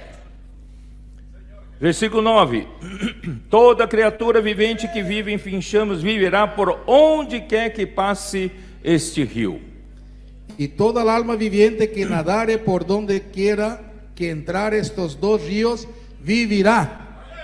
Versículo nove. Toda criatura vivente que vive em finchamos viverá por onde quer que passe este rio. Y toda el alma viviente que nadare por donde quiera que entrar estos dos ríos vivirá.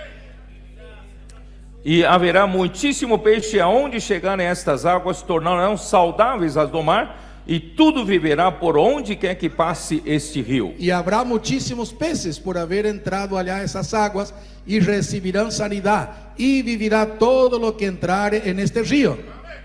E haverá muitíssimo peixe, aonde chegarem estas águas tornarão saudáveis as do mar, e tudo viverá por onde quer que passe este rio. Y habrá muchísimos peces por haber entrado allá esas aguas, y recibirán sanidad, y vivirá todo lo que entrare en este río.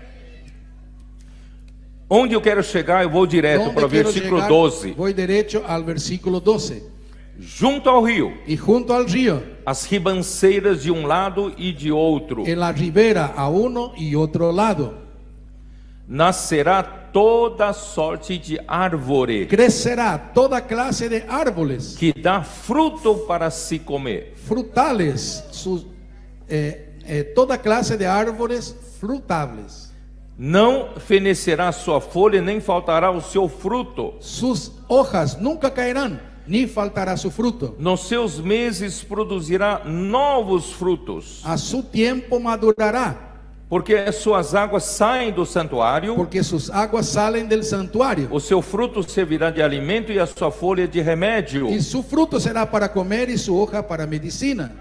Onde eu quero chegar, eu vou direto Donde para o quiero versículo llegar, doze. voy derecho al versículo doce. Junto ao rio, Y junto al río, as ribanceiras de um lado e de outro, en la ribera a uno y otro lado, nascerá toda sorte de árvore crecerá toda clase de árboles, que dá fruto para se comer. frutales, sus, eh, eh, toda clase de árboles frutables. Não fenecerá sua folha, nem faltará o seu fruto. Sus hojas nunca caerán, ni faltará su fruto. Nos seus meses produzirá novos frutos, A su tiempo madurará, porque as suas águas saem do santuário. porque sus aguas salen del santuario, O seu fruto servirá de alimento e a sua folha de remédio. y su fruto será para comer y su hoja para medicina.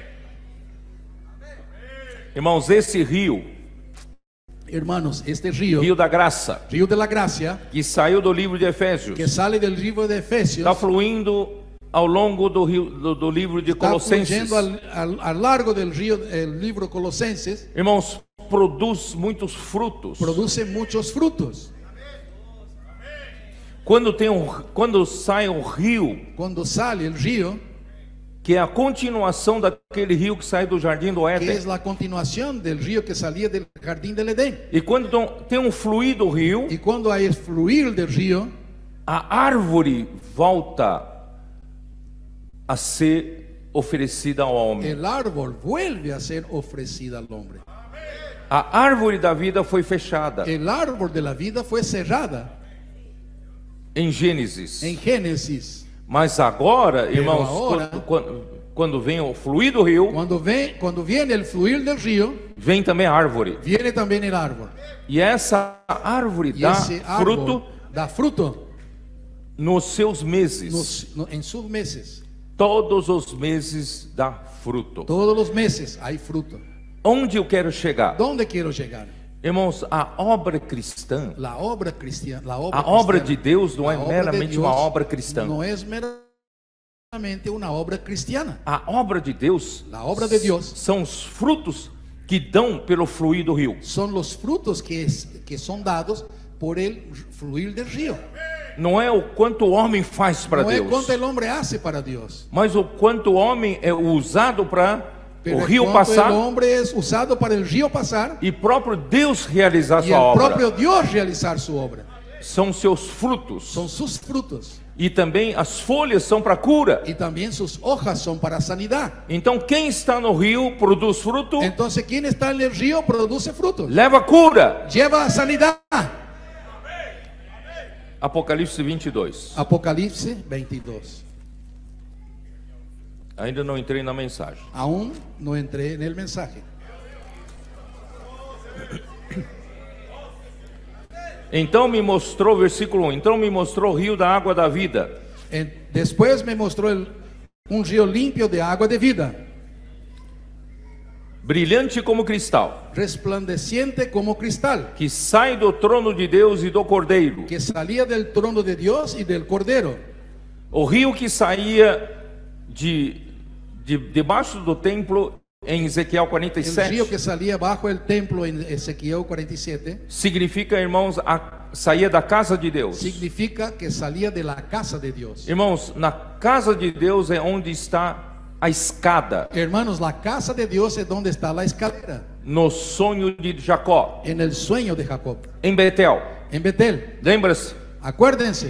Irmãos, esse rio, Hermanos, este río, rio da graça, río de la gracia, que saiu do livro de Efésios, que sale del libro de Efesios, está fluindo ao longo do, rio, do, do livro de está Colossenses. fluyendo al, al, al largo del río, el libro Colosenses, Irmãos, produz muitos frutos. produce muchos frutos. Quando, tem um, quando sai um rio, Cuando sale el río, que é a continuação daquele rio que sai do jardim do que Éden. es la continuación del río que salía del jardín del Edén. E quando tem um fluir do rio, Y cuando hay el fluir del río, a árvore volta a ser oferecida ao homem. el árbol vuelve a ser ofrecida al hombre. A árvore da vida foi fechada El árbol de la vida fue cerrada em Gênesis. en Génesis. Mas agora, Pero irmãos, agora- quando, quando, quando vem o fluir do rio, Cuando, ven, cuando viene el fluir del río, vem também a árvore. viene también el árbol. E essa árvore Y dá ese árbol fruto da fruto nos seus meses. nos- no- en sus meses. Todos os meses dá fruto. Todos los meses hay fruto. Onde eu quero chegar? ¿Dónde quiero llegar? Irmãos, a obra cristã, La obra cristiana. La obra, a obra de cristiana, Deus não é la obra de meramente uma Dios obra cristã. No es meramente una obra cristiana. A obra de Deus La obra de Dios são os frutos que dão pelo fluir do rio. son los frutos que, es- que son dados por el fluir del río. Não é o quanto o homem faz para No es Deus, cuanto el hombre hace para Dios, mas o quanto o homem é usado para pero o es rio cuanto passar el hombre es usado para el río pasar e próprio Deus realizar y sua el obra. propio Dios realizar su obra. São seus frutos. Son sus frutos, E também as folhas são para cura. y también sus hojas son para sanidad. Então quem está no rio produz fruto, Entonces, quien está en el río produce frutos, leva cura. lleva sanidad. Apocalipse vinte e dois. Apocalipsis veintidós. Ainda não entrei na mensagem. Aún no entré en el mensaje. Então me mostrou, versículo um, então me mostrou o rio da água da vida, En- Después me mostró el- un río limpio de agua de vida, brilhante como cristal, resplandeciente como cristal, que sai do trono de Deus e do Cordeiro. que salía del trono de Dios y del Cordero. O rio que saía de, de debaixo do templo em Ezequiel quarenta e El río sete que salía bajo el templo en Ezequiel cuarenta y siete significa, irmãos, a saía da casa de Deus. significa que salía de la casa de Dios. Irmãos, na casa de Deus é onde está a escada, Hermanos, la casa de Dios es donde está la escalera, no sonho de Jacó, en el sueño de Jacob, em Betel. en Betel. Lembra-se? Acuérdense,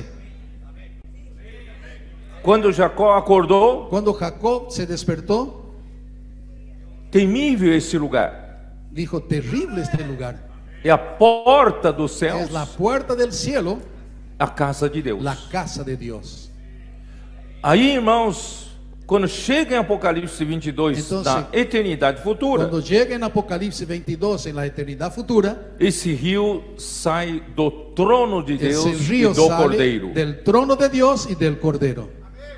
Quando Jacó acordou, cuando Jacob se despertó, temível esse lugar. dijo, terrible este lugar. É a porta dos céus, Es la puerta del cielo, a casa de Deus. la casa de Dios. Aí, irmãos, quando chega em Apocalipse vinte e dois, Então, na se- eternidade futura, Cuando llega en Apocalipsis veintidós, en la eternidad futura, esse rio sai do trono de Deus ese e río do sale Cordeiro. del trono de Dios y del Cordero.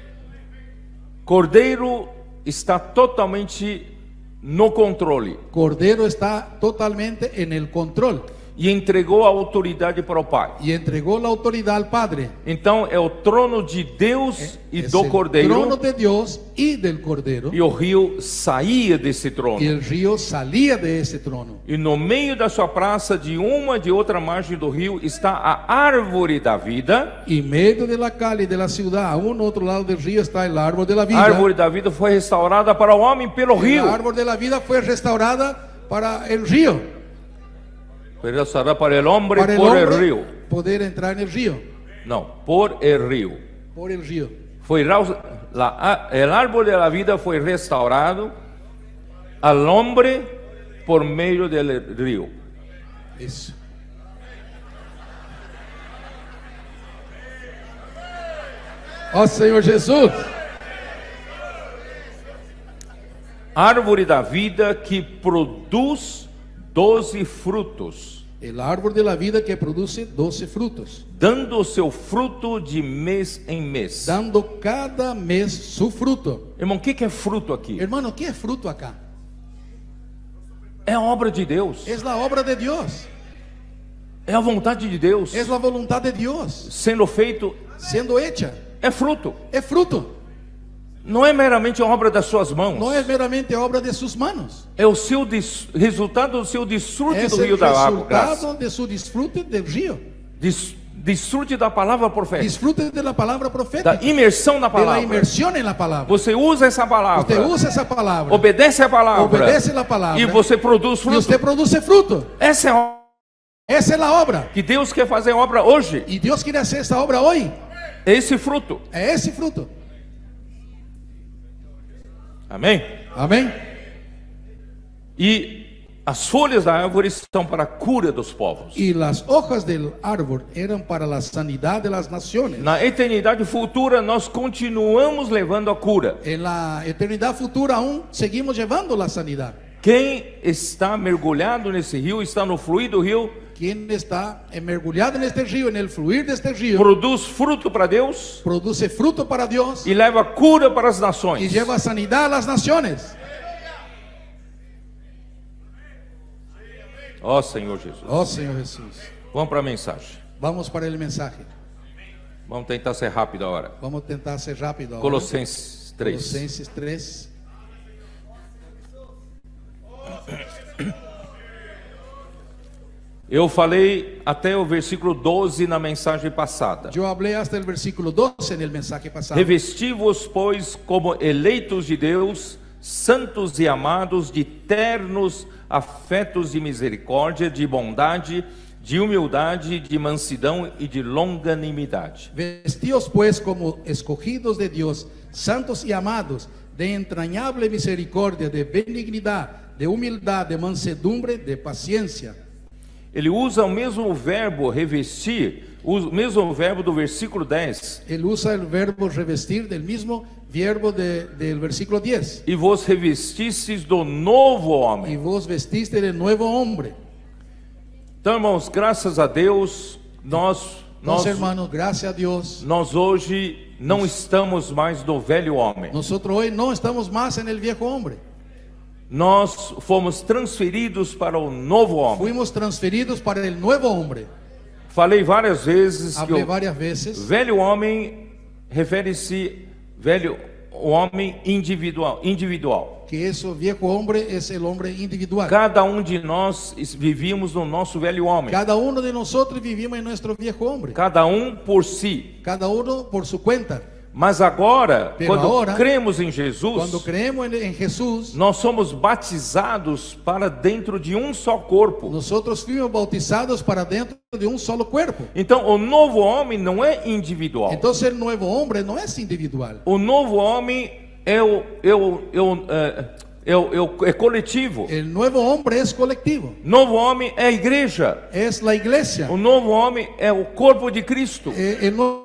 Cordeiro está totalmente no controle Cordero está totalmente en el control e entregou a autoridade para o Pai. y entregó la autoridad al Padre. Então é o trono de Deus e Es do el Cordeiro, trono de Dios y del Cordero, e o rio saía desse trono. y el río salía de ese trono. E no meio da sua praça, de uma e de outra margem do rio, está a árvore da vida. Y en medio de la calle de la ciudad, a un otro lado del río, está el árbol de la A vida. árvore da vida foi restaurada para o homem pelo El rio. árbol de la vida fue restaurada para el río, Foi restaurada para o homem para el por el hombre rio. poder entrar en el río, Não, por el rio. por el río. Foi rau- la, a- el árbol de la vida foi restaurado al hombre por meio del rio. Eso. Ó Senhor Jesus, Árvore da vida que produz doze frutos, el árbol de la vida que produce doce frutos, dando o seu fruto de mês em mês. dando cada mes su fruto. Irmão, o que que é fruto aqui? Hermano, ¿qué es fruto acá? É a obra de Deus, Es la obra de Dios, é a vontade de Deus es la voluntad de Dios sendo feito, siendo hecha. é fruto. Es fruto, Não é meramente a obra das suas mãos, no es meramente obra de sus manos. é o seu des- resultado do seu desfrute Es do rio el da água, graça. resultado de su disfrute del río, Des- desfrute da palavra profética, disfrute de la palabra da profética, imersão na de la palavra. inmersión en la palabra. Você usa essa Usted palavra, usa esa palabra, obedece a palavra, obedece la palabra, e você produz y fruto. usted produce fruto. Essa é a Esa es la obra. que Deus quer fazer obra hoje. Y Dios quiere hacer esta obra hoy. É esse fruto. Es ese fruto. Amém? Amén. E as folhas da árvore são para a cura dos povos. Y las hojas del árbol eran para la sanidad de las naciones. Na eternidade futura, nós continuamos levando a cura. En la eternidad futura aún seguimos llevando la sanidad. Quem está mergulhado nesse rio, está no fluir do rio, Quien está mergulhado en este río, en el fluir de este río, produz fruto para Deus produce fruto para Dios e leva cura para as y nações. lleva sanidad a las naciones. Ó Senhor Jesus. Oh Señor Jesús. Vamos para a mensagem. Vamos para el mensaje. Vamos tentar ser rápido agora. Vamos a tentar ser rápido ahora. Colossenses três. Colossenses tres. Eu falei até o versículo doze na mensagem passada. Yo hablé hasta el versículo doce en el mensaje pasado. Revesti-vos, pois, como eleitos de Deus, santos e amados, de ternos afetos de misericórdia, de bondade, de humildade, de mansidão e de longanimidade. Vestíos pues como escogidos de Dios, santos y amados, de entrañable misericordia, de benignidad, de humildad, de mansedumbre, de paciencia. Ele usa o mesmo verbo revestir, o mesmo verbo do versículo dez. Él usa el verbo revestir del mismo verbo de- del versículo diez. E vos revestistes do novo Y homem. vos vestiste del nuevo hombre. Então, irmãos, graças a Deus, nós, nós, Entonces, hermanos, gracias a Dios, nós hoje não estamos mais no velho homem. nosotros hoy no estamos más en el viejo hombre. Nós fomos transferidos para o novo homem. Fuimos transferidos para el nuevo hombre. Falei várias vezes que Hablé o varias veces. velho homem refere-se velho o homem individual, individual. que ese viejo hombre es el hombre individual. Cada um de nós vivíamos no nosso velho homem. Cada uno de nosotros vivimos en nuestro viejo hombre. Cada um por si. Cada uno por su cuenta. Mas agora, Pero quando ahora, cremos em Jesus, Cuando creemos en, en Jesús, nós somos batizados para dentro de um só corpo. nosotros fuimos bautizados para dentro de un solo cuerpo. Então, o novo homem não é individual. Entonces el nuevo hombre no es individual. O novo homem é o, é o, é o, é, é o, é o- é coletivo. El nuevo hombre es colectivo. Novo homem é a igreja. Es la iglesia. O novo homem é o corpo de Cristo. Eh, el nuevo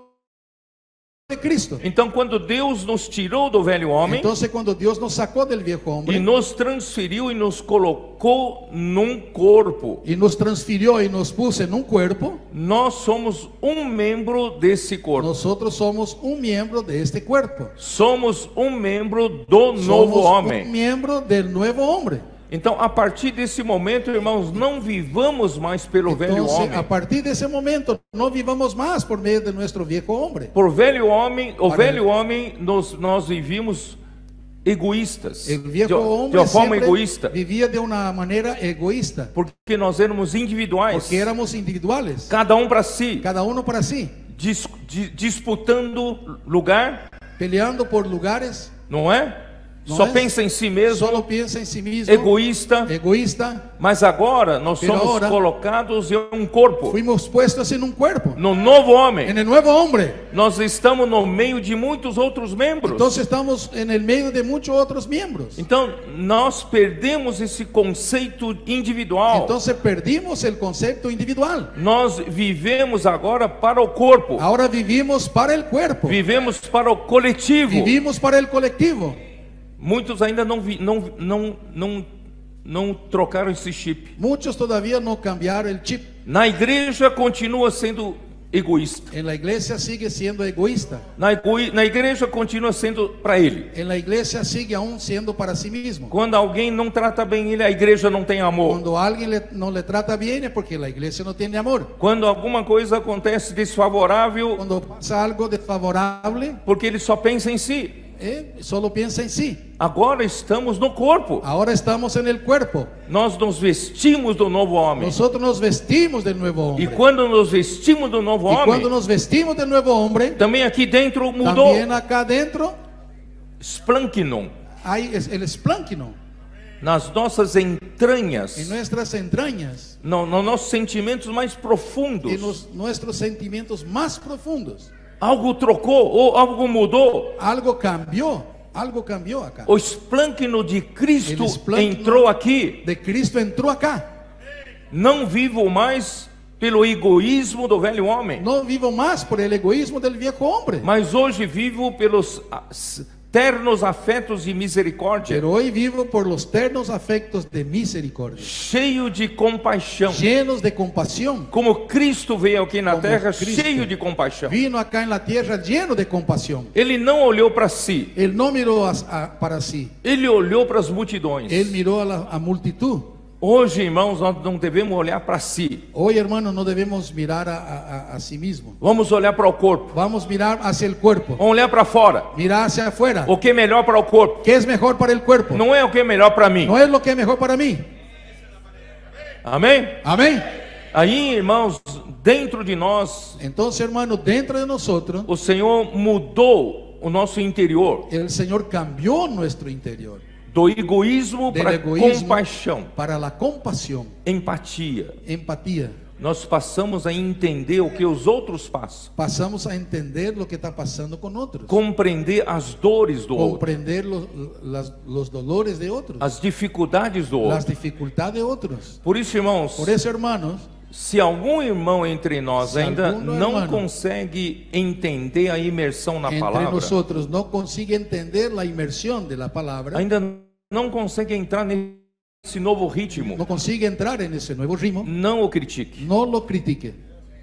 de Cristo. Então, quando Deus nos tirou do velho homem Entonces cuando Dios nos sacó del viejo e hombre nos transferiu e nos colocou num corpo, y nos transfirió y nos puso en un cuerpo, nós somos um membro desse corpo. nosotros somos un miembro de este cuerpo. Somos um membro do novo Somos homem. un miembro del nuevo hombre. Então, a partir desse momento, irmãos, não vivamos mais pelo velho Entonces, homem. a partir de ese momento, no vivamos más por medio de nuestro viejo hombre. Por velho homem, o Para- velho homem, nós, nós vivíamos egoístas, El de, viejo de hombre uma forma siempre egoísta, vivía de una manera egoísta, porque nós éramos individuais, porque éramos individuales, cada um para si, cada uno para sí, dis, di- disputando lugar, peleando por lugares, não é? Não Só é? pensa em si mesmo, solo piensa en sí mismo, egoísta. egoísta. Mas agora nós Pero somos ahora- colocados em um corpo, Fuimos puestos en un cuerpo, no novo homem. en el nuevo hombre. Nós estamos no meio de muitos outros membros. Entonces estamos en el medio de muchos otros miembros. Então, nós perdemos esse conceito individual. Entonces perdimos el concepto individual. Nós vivemos agora para o corpo. Ahora vivimos para el cuerpo, Vivemos para o coletivo. vivimos para el colectivo. Muitos ainda não, vi- não, não, não, não trocaram esse chip. Muchos todavía no cambiaron el chip. Na igreja continua sendo egoísta. En la iglesia sigue siendo egoísta. Na, egoi- na igreja continua sendo para ele. En la iglesia sigue aún siendo para sí mismo. Quando alguém não trata bem ele, a igreja não tem amor. Cuando alguien le- no le trata bien es porque la iglesia no tiene amor. Quando alguma coisa acontece desfavorável, Cuando pasa algo desfavorable, porque ele só pensa em si. eh, solo piensa en sí. Agora estamos no corpo. Ahora estamos en el cuerpo. Nós nos vestimos do novo homem. Nosotros nos vestimos del nuevo E hombre. quando nos vestimos do novo Y homem, cuando nos vestimos del nuevo hombre, também aqui dentro mudou. también acá adentro Splanquinon. hay es- el esplánquino Nas nossas en entranhas, nuestras entrañas, no, nos nossos sentimentos mais profundos. en los- nuestros sentimientos más profundos. Algo trocou ou algo mudou. Algo cambió, algo cambió acá. O esplâncino de Cristo El esplâncino entrou aqui. De Cristo entró acá. Não vivo mais pelo egoísmo do velho homem, No vivo más por el egoísmo del viejo hombre, mas hoje vivo pelos ah, s- ternos afetos de misericórdia, pero hoy vivo por los ternos afectos de misericordia, cheio de compaixão. llenos de compasión. Como Cristo veio aqui na Como terra Cristo cheio de compaixão. Vino acá en la tierra lleno de compasión. Ele não olhou para si, Él no miró a- a- para sí, ele olhou para as multidões. él miró a la a multitud. Hoje, irmãos, nós não devemos olhar para si. Hoy, hermanos, no debemos mirar a, a- a- a sí mismo. Vamos olhar para o corpo. Vamos a mirar hacia el cuerpo, Vamos olhar para fora. mirar hacia afuera. O que é melhor para o corpo ¿Qué es mejor para el cuerpo? não é o que é melhor para mim. No es lo que es mejor para mí. Amém? Amén. Aí, irmãos, dentro de nós, Entonces, hermanos, dentro de nosotros, o Senhor mudou o nosso interior el Señor cambió nuestro interior do egoísmo del para egoísmo compaixão, para la compasión, empatia. empatía. Nós passamos a entender o que os outros passam, Pasamos a entender lo que está pasando con otros, compreender as dores do outro, comprender los, las- los dolores de otros, as dificuldades do las outro. dificultades de otros. Por isso, irmãos, Por eso, hermanos, se algum irmão entre nós Se ainda algum não irmão consegue entender a imersão na entre palavra, nosotros no consigue entender la inmersión de la palabra, ainda não consegue entrar nesse novo ritmo, no consigue entrar en ese nuevo ritmo, não o critique. no lo critique,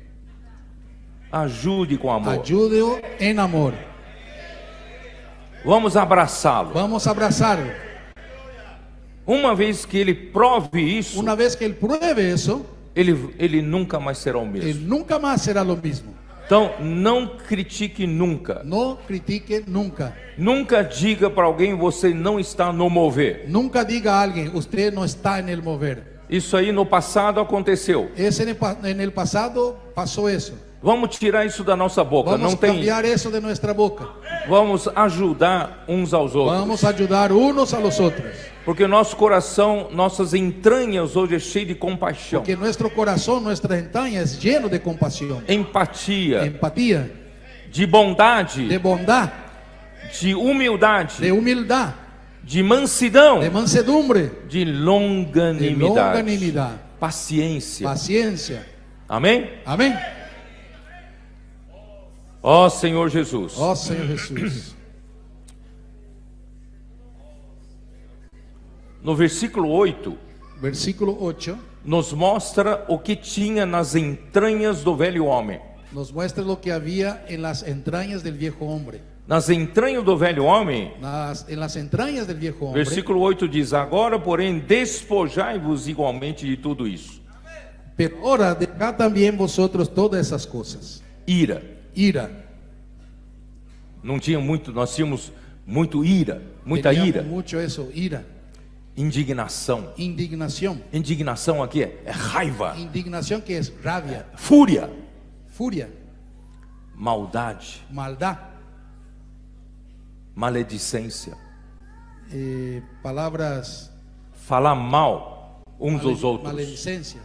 Ajude com amor. ayúdelo en amor. Vamos abraçá-lo. Vamos a abrazarlo. Uma vez que ele prove isso, Una vez que él pruebe eso, ele, ele nunca mais será o mesmo. él nunca más será lo mismo. Então, não critique nunca. No critique nunca. Nunca diga para alguém você não está no mover. Nunca diga a alguien, usted no está en el mover. Isso aí no passado aconteceu. Ese en el, pa- en el pasado pasó eso. Vamos tirar isso da nossa boca. Vamos Não a tem. cambiar eso de nuestra boca. Vamos ajudar uns aos outros. Vamos a ayudar unos a los otros. Porque nosso coração, nossas entranhas hoje é cheio de compaixão, Porque nuestro corazón, nuestra entraña es lleno de compasión, empatia, empatía, de bondade, de bondad, de humildade, de humildad, de mansidão, de mansedumbre, de de longanimidade, longanimidad, paciência. paciencia. Amém? Amén. Ó Senhor Jesus. Oh Señor Jesús. No versículo oito, Versículo ocho nos mostra o que tinha nas entranhas do velho homem. nos muestra lo que había en las entrañas del viejo hombre. Nas entranhas do velho homem, Las- en las entrañas del viejo hombre. versículo oito diz: agora, porém, despojai-vos igualmente de tudo isso. Pero ahora dejad también vosotros todas esas cosas. Ira. Ira. Não tinha muito, nós tínhamos muito ira, muita Teníamos ira. mucho eso, ira. Indignação. Indignación. Indignação aqui é, é raiva, Indignación que es rabia, fúria, furia, maldade, maldad, maledicência, eh, palabras, falar mal uns dos male- outros. maledicencia.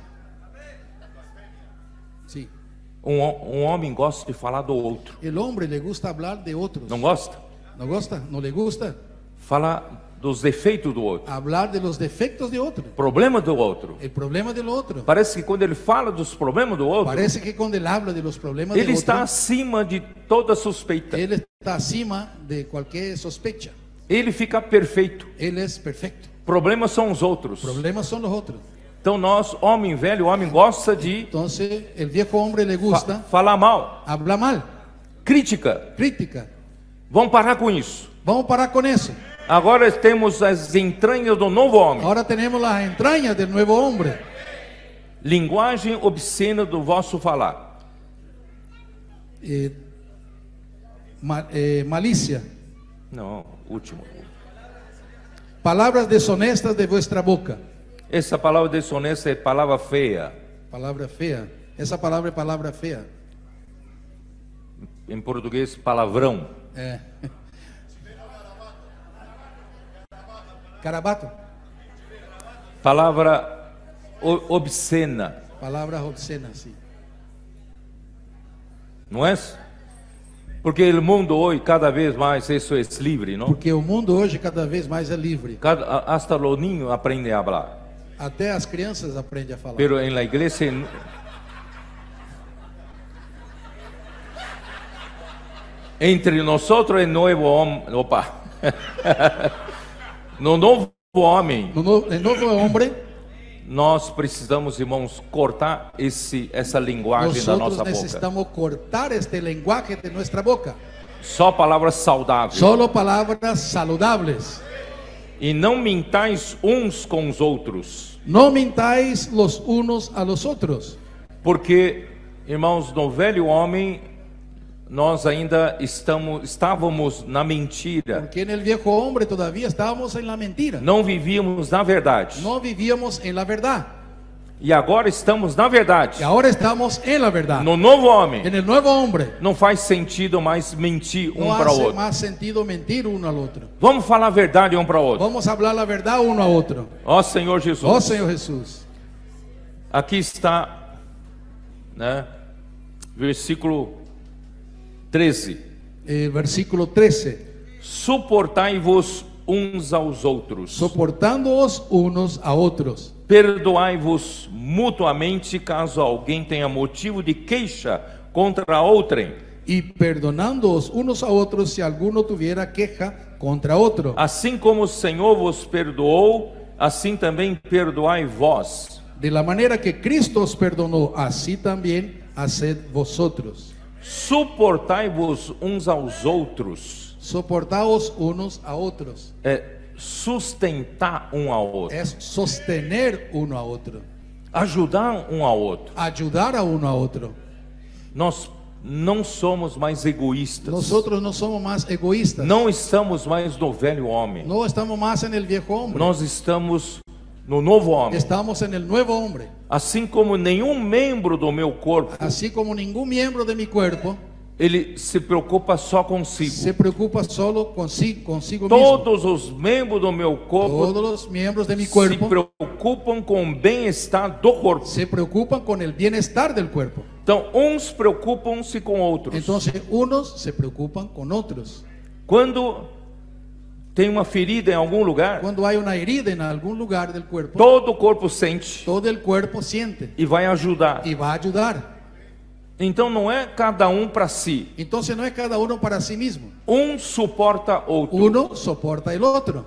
Sí. Um, um homem gosta de falar do outro. El hombre le gusta hablar de otros. Não gosta? ¿No gusta? ¿No le gusta? Falar dos defeitos do outro, Hablar de los defectos de otro, problema do outro. el problema del otro. Parece que quando ele fala dos problemas do outro, Parece que cuando él habla de los problemas ele del está otro, acima de toda suspeita. él está acima de cualquier sospecha. Ele fica perfeito. Él es perfecto. Problemas são os outros. Problemas son los otros. Então nós, homem velho, homem gosta de Entonces, el viejo hombre le fa gusta falar mal, hablar mal, crítica. crítica. Vamos parar com isso. Vamos a parar con eso. Agora temos as entranhas do novo homem. Ahora tenemos las entrañas del nuevo hombre. Linguagem obscena do vosso falar. Eh, ma- eh, malicia. Não, último. Palabras deshonestas de vuestra boca. Essa palavra desonesta é palavra feia. Palabra fea. Esa palabra es palabra fea. Em português, palavrão. Eh. Carabato. Palavra o- obscena. Palabras obscenas, sí. Não é? Porque o mundo hoje cada vez mais isso é livre, não? Porque o mundo hoje cada vez mais é livre. Cada, a- hasta los niños aprendem a falar. Até as crianças aprendem a falar. Pero en la iglesia entre nosotros el nuevo hombre, opa, no novo homem, No, no, el nuevo hombre, nós precisamos, irmãos, cortar esse essa linguagem da nosotros nossa boca. necesitamos cortar este lenguaje de nuestra boca. Só palavras saudáveis. Solo palabras saludables. E não mintais uns com os outros, No mintáis los unos a los otros. porque, irmãos, no velho homem nós ainda estamos estávamos na mentira. Porque en el viejo hombre todavía estábamos en la mentira. Não vivíamos na verdade. No vivíamos en la verdad. E agora estamos na verdade. Y ahora estamos en la verdad. No novo homem. En el nuevo hombre. Não faz sentido mais mentir um No para o hace outro. más sentido mentir uno al otro. Vamos falar a verdade um para o outro. Vamos a hablar la verdad uno a otro. Ó Senhor Jesus. Oh Señor Jesús. Aqui está, né? Versículo treze. El versículo trece. Suportai-vos uns aos outros. Soportándoos unos a otros. Perdoai-vos mutuamente caso alguém tenha motivo de queixa contra outrem. Y perdonándoos unos a otros si alguno tuviera queja contra otro. Assim como o Senhor vos perdoou, assim também perdoai vós. De la manera que Cristo os perdonó, así también haced vosotros. Suportai-vos uns aos outros. Soportaos unos a otros. É sustentar um ao outro. Es sostener uno a otro. Ajudar um ao outro. Ayudar a uno a otro. Nós não somos mais egoístas. Nosotros no somos más egoístas. Não estamos mais no velho homem. No estamos más en el viejo hombre. Nós estamos no novo homem. Estamos en el nuevo hombre. Assim como nenhum membro do meu corpo, Así como ningún miembro de mi cuerpo ele se preocupa só consigo. se preocupa solo consigo, consigo mismo. Todos os membros do meu corpo Todos los miembros de mi se cuerpo preocupam com o bem-estar do corpo. se preocupan con el bienestar del cuerpo. Então, uns preocupam-se com outros. Entonces, unos se preocupan con otros. Quando tem uma ferida em algum lugar, Cuando hay una herida en algún lugar del cuerpo, todo o corpo sente todo el cuerpo siente e vai ajudar. y va a ayudar. Então não é cada um para si. Entonces no es cada uno para sí mismo. Um suporta outro. Uno soporta el otro.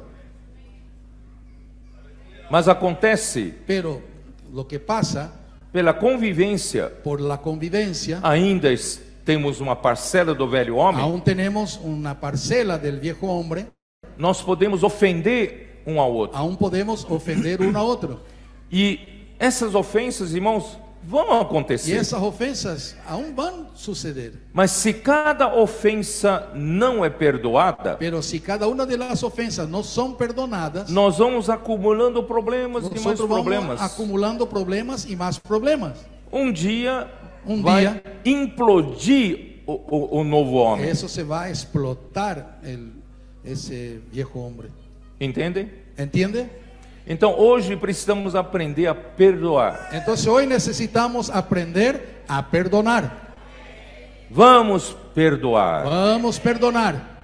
Mas acontece, Pero lo que pasa, pela convivência, por la convivencia, ainda es- temos uma parcela do velho homem, aún tenemos una parcela del viejo hombre, nós podemos ofender um ao outro. aún podemos ofender uno a otro. E essas ofensas, irmãos, vão Y acontecer. esas ofensas aún van a suceder. Mas se cada ofensa não é perdoada, Pero si cada una de las ofensas no son perdonadas, nós vamos acumulando problemas e mais nosotros vamos problemas. acumulando problemas y más problemas. Um dia Um vai dia- implodir o, o, o novo homem. Eso se va a explotar el, ese viejo hombre. Entendem? ¿Entiende? Então hoje precisamos aprender a perdoar. Entonces hoy necesitamos aprender a perdonar. Vamos perdoar. Vamos a perdonar.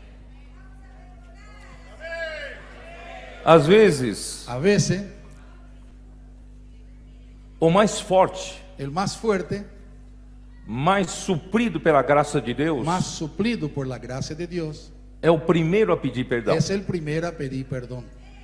Às vezes, A veces o mais forte, el más fuerte, mais suprido pela graça de Deus, más suplido por la gracia de Dios, é o primeiro a pedir perdão. es el primero a pedir perdón.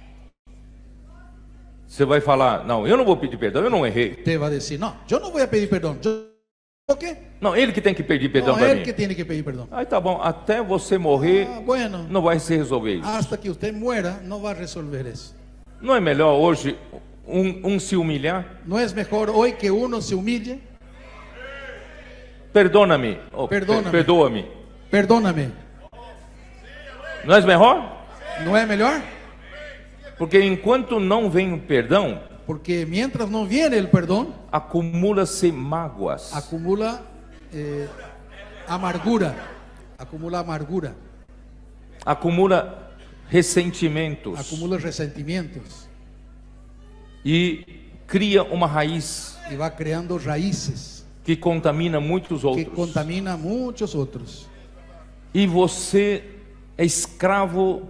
Você vai falar, não, eu não vou pedir perdão, eu não errei. Te va a decir, no, yo no voy a pedir perdón. ¿Yo ¿Por qué? Não, ele que tem que pedir perdão No, para él mí. que tiene que pedir perdón. Aí tá bom, até você morrer, Ah, bueno, não vai se resolver isso. hasta que usted muera no va a resolver eso. Não é melhor hoje um, um se humilhar? ¿No es mejor hoy que uno se humille? Perdona-me. Oh, Perdona-me. per- Perdoa-me. Perdóname. Não é melhor? ¿No es mejor? Porque enquanto não vem o perdão, Porque mientras no viene el perdón, acumula-se mágoas. acumula eh, amargura. Acumula amargura. Acumula ressentimentos. Acumula resentimientos. E cria uma raiz Y va creando raíces que contamina muitos que outros. contamina a muchos otros. E você é escravo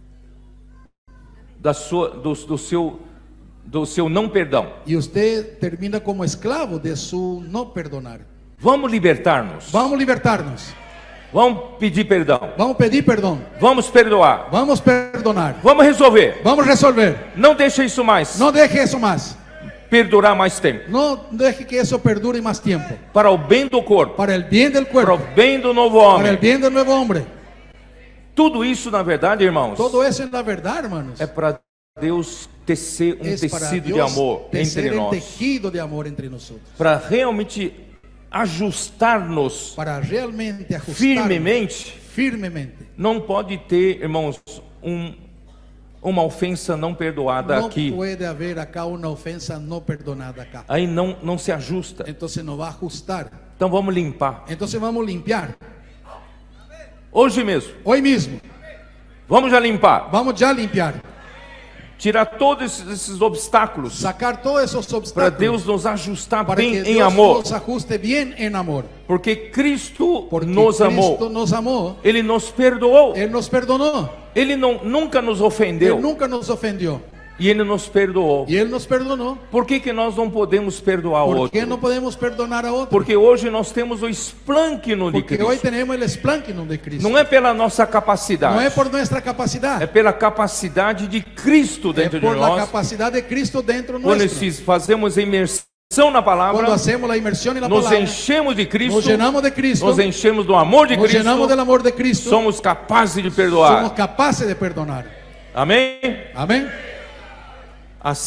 da sua, do, do seu, do seu não perdão. Y usted termina como esclavo de su no perdonar. Vamos libertar-nos. Vamos a libertarnos. Vamos pedir perdão. Vamos a pedir perdón. Vamos perdoar. Vamos a perdonar. Vamos resolver. Vamos a resolver. Não deixe isso mais No deje eso más. perdurar mais tempo. No deje que eso perdure más tiempo. Para o bem do corpo, Para el bien del para cuerpo. o bem do novo Para el homem. bien del nuevo hombre. Tudo isso, na verdade, irmãos, Todo eso es la verdad, hermanos. é para Deus tecer um Es para tecido de Dios amor tecer entre el nós. tejido de amor entre nosotros. Para realmente ajustar-nos Para realmente ajustar firmemente. firmemente. Não pode ter, irmãos, um, uma ofensa não perdoada No aqui. puede haber acá una ofensa no perdonada acá. Aí não, não se ajusta. Entonces no va a ajustar. Então vamos limpar. Entonces vamos a limpiar. Hoje mesmo. Hoy mismo. Vamos já limpar. Vamos ya a limpiar. Tirar todos esses, esses obstáculos. Sacar todos esos Para obstáculos. Deus nos ajustar para bem que em Dios amor. nos ajuste bien en amor. Porque Cristo Porque nos Cristo amou. nos amó. Ele nos perdoou. Él nos perdonó. Ele não, nunca nos ofendeu. Él nunca nos ofendió. E Ele nos perdoou. Y Él nos perdonó. Por que, que nós não podemos perdoar o ¿Por outro? qué no podemos perdonar a otro? Porque hoje nós temos o esplâncino de Porque hoy Cristo. tenemos el esplánquino de Cristo. Não é pela nossa No capacidade. es por nuestra É capacidad. pela capacidade de Cristo Es dentro de por la nós. capacidad de Cristo dentro Quando nuestro. esses- fazemos a imersão na palavra, Cuando hacemos la inmersión en la nos palabra, enchemos de Cristo, nos llenamos de Cristo, nos enchemos do amor de nos llenamos del Cristo, amor de Cristo, somos capazes de somos perdoar. capaces de perdonar. Amém? Amén.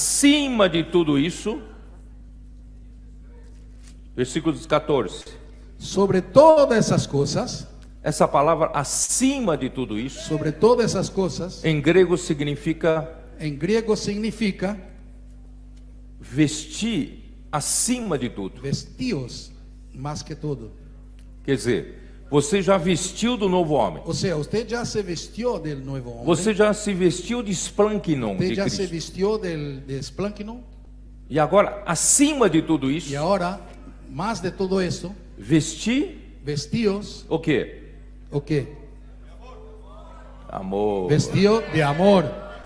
Acima de tudo isso, versículos catorze. sobre todas essas coisas, essa palavra acima de tudo isso, sobre todas essas coisas, em grego significa em grego significa vestir acima de tudo. vestidos más que todo. Quer dizer, você já vestiu do novo homem. O sea, usted ya se vistió del nuevo hombre. Você já se vestiu de Splankinon Usted de ya se Cristo. vistió del de Splankinon. E agora, acima de tudo isso, Y ahora, más de todo esto, vestir vestidos, o quê? ¿o qué? Amor. Vestido de amor.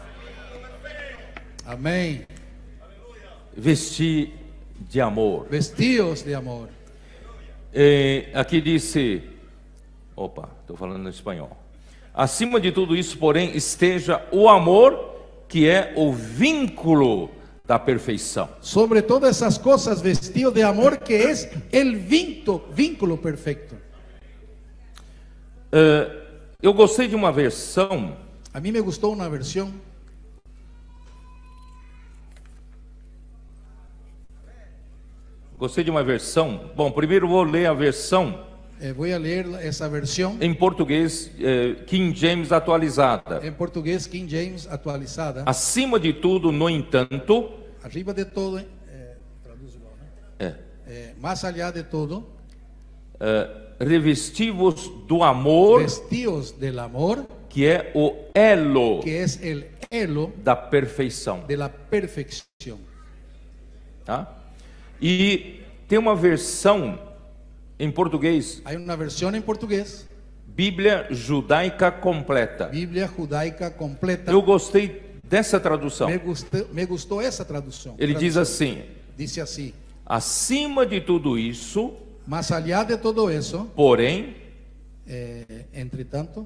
Amén. Vestir de amor. Vestidos de amor. É, aqui disse, opa, estou falando em espanhol. Acima de tudo isso, porém, esteja o amor, que é o vínculo da perfeição. Sobre todas esas cosas, vestido de amor, que es el vínculo, vínculo perfecto. É, eu gostei de uma versão, A mí me gustó una versión. gostei de uma versão. Bom, primeiro vou ler a versão Eh, voy a leer la- esa versión em português, é, King James atualizada. en portugués King James actualizada. Acima de tudo, no entanto, Arriba de todo, eh, tradúcelo, ¿no? é, Eh, más allá de todo, é, revestivos do amor, vestidos del amor, que é o elo que es el elo da perfeição. de la perfección. Tá? E tem uma versão em português, Hay una versión en portugués, Bíblia Judaica Completa. Biblia judaica completa. Eu gostei dessa tradução. Me gustó, me gustó esa traducción. Ele diz traducción. assim: Dice así: acima de tudo isso, más allá de todo eso, porém, eh, entre tanto,